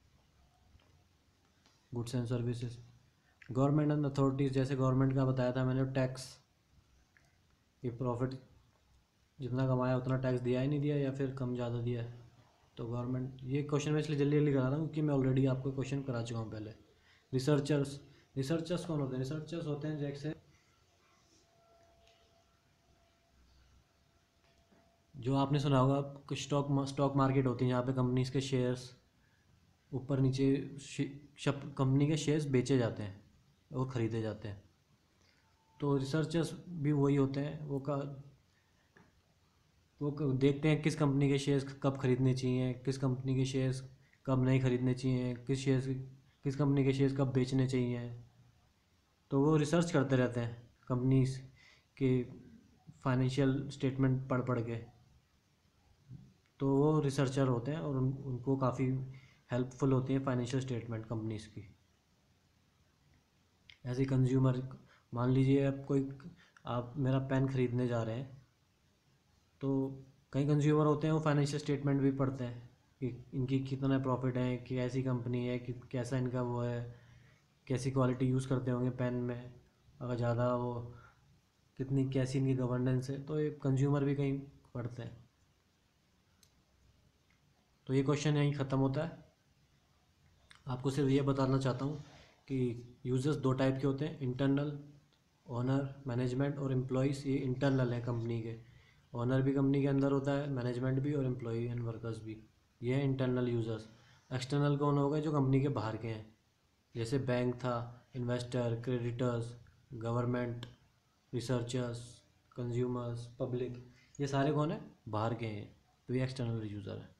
Goods and services, government and authorities, जैसे गवर्नमेंट का बताया था मैंने, टैक्स, ये प्रॉफिट जितना कमाया उतना टैक्स दिया ही नहीं दिया या फिर कम ज़्यादा दिया है। तो गवर्नमेंट, ये क्वेश्चन मैं इसलिए जल्दी जल्दी करा रहा हूँ क्योंकि मैं ऑलरेडी आपको क्वेश्चन करा चुका हूँ पहले। रिसर्चर्स, रिसर्चर्स कौन होते हैं? रिसर्चर्स होते हैं जैसे जो आपने सुना होगा कुछ स्टॉक स्टॉक मार्केट होती है जहाँ पे कंपनीज के शेयर्स ऊपर नीचे, कंपनी के शेयर्स बेचे जाते हैं और ख़रीदे जाते हैं। तो रिसर्चर्स भी वही होते हैं, वो का वो क- देखते हैं किस कंपनी के शेयर्स कब खरीदने चाहिए, किस कंपनी के शेयर्स कब नहीं खरीदने चाहिए, किस शेयर्स किस कंपनी के शेयर्स कब बेचने चाहिए। तो वो रिसर्च करते रहते हैं कंपनीज के फाइनेंशियल स्टेटमेंट पढ़ पढ़ के। तो वो रिसर्चर होते हैं और उन, उनको काफ़ी हेल्पफुल होती है फाइनेंशियल स्टेटमेंट कंपनीज की। ऐसे कंज्यूमर, मान लीजिए आप कोई, आप मेरा पेन ख़रीदने जा रहे हैं तो कई कंज्यूमर होते हैं वो फाइनेंशियल स्टेटमेंट भी पढ़ते हैं कि इनकी कितना प्रॉफिट है, कि कैसी कंपनी है, कि कैसा इनका वो है, कैसी क्वालिटी यूज़ करते होंगे पेन में, अगर ज़्यादा वो कितनी कैसी इनकी गवर्नेंस है, तो ये कंज्यूमर भी कहीं पढ़ते हैं। तो ये क्वेश्चन यहीं ख़त्म होता है। आपको सिर्फ ये बताना चाहता हूँ कि यूजर्स दो टाइप के होते हैं, इंटरनल ओनर मैनेजमेंट और एम्प्लॉयज़। ये इंटरनल है कंपनी के, ओनर भी कंपनी के अंदर होता है, मैनेजमेंट भी और एम्प्लॉय एंड वर्कर्स भी। ये है इंटरनल यूज़र्स। एक्सटर्नल कौन होगा? जो कंपनी के बाहर के हैं, जैसे बैंक था, investor, creditors, government, researchers, consumers, public. ये सारे कौन है? बाहर के हैं, तो ये एक्सटर्नल यूज़र है।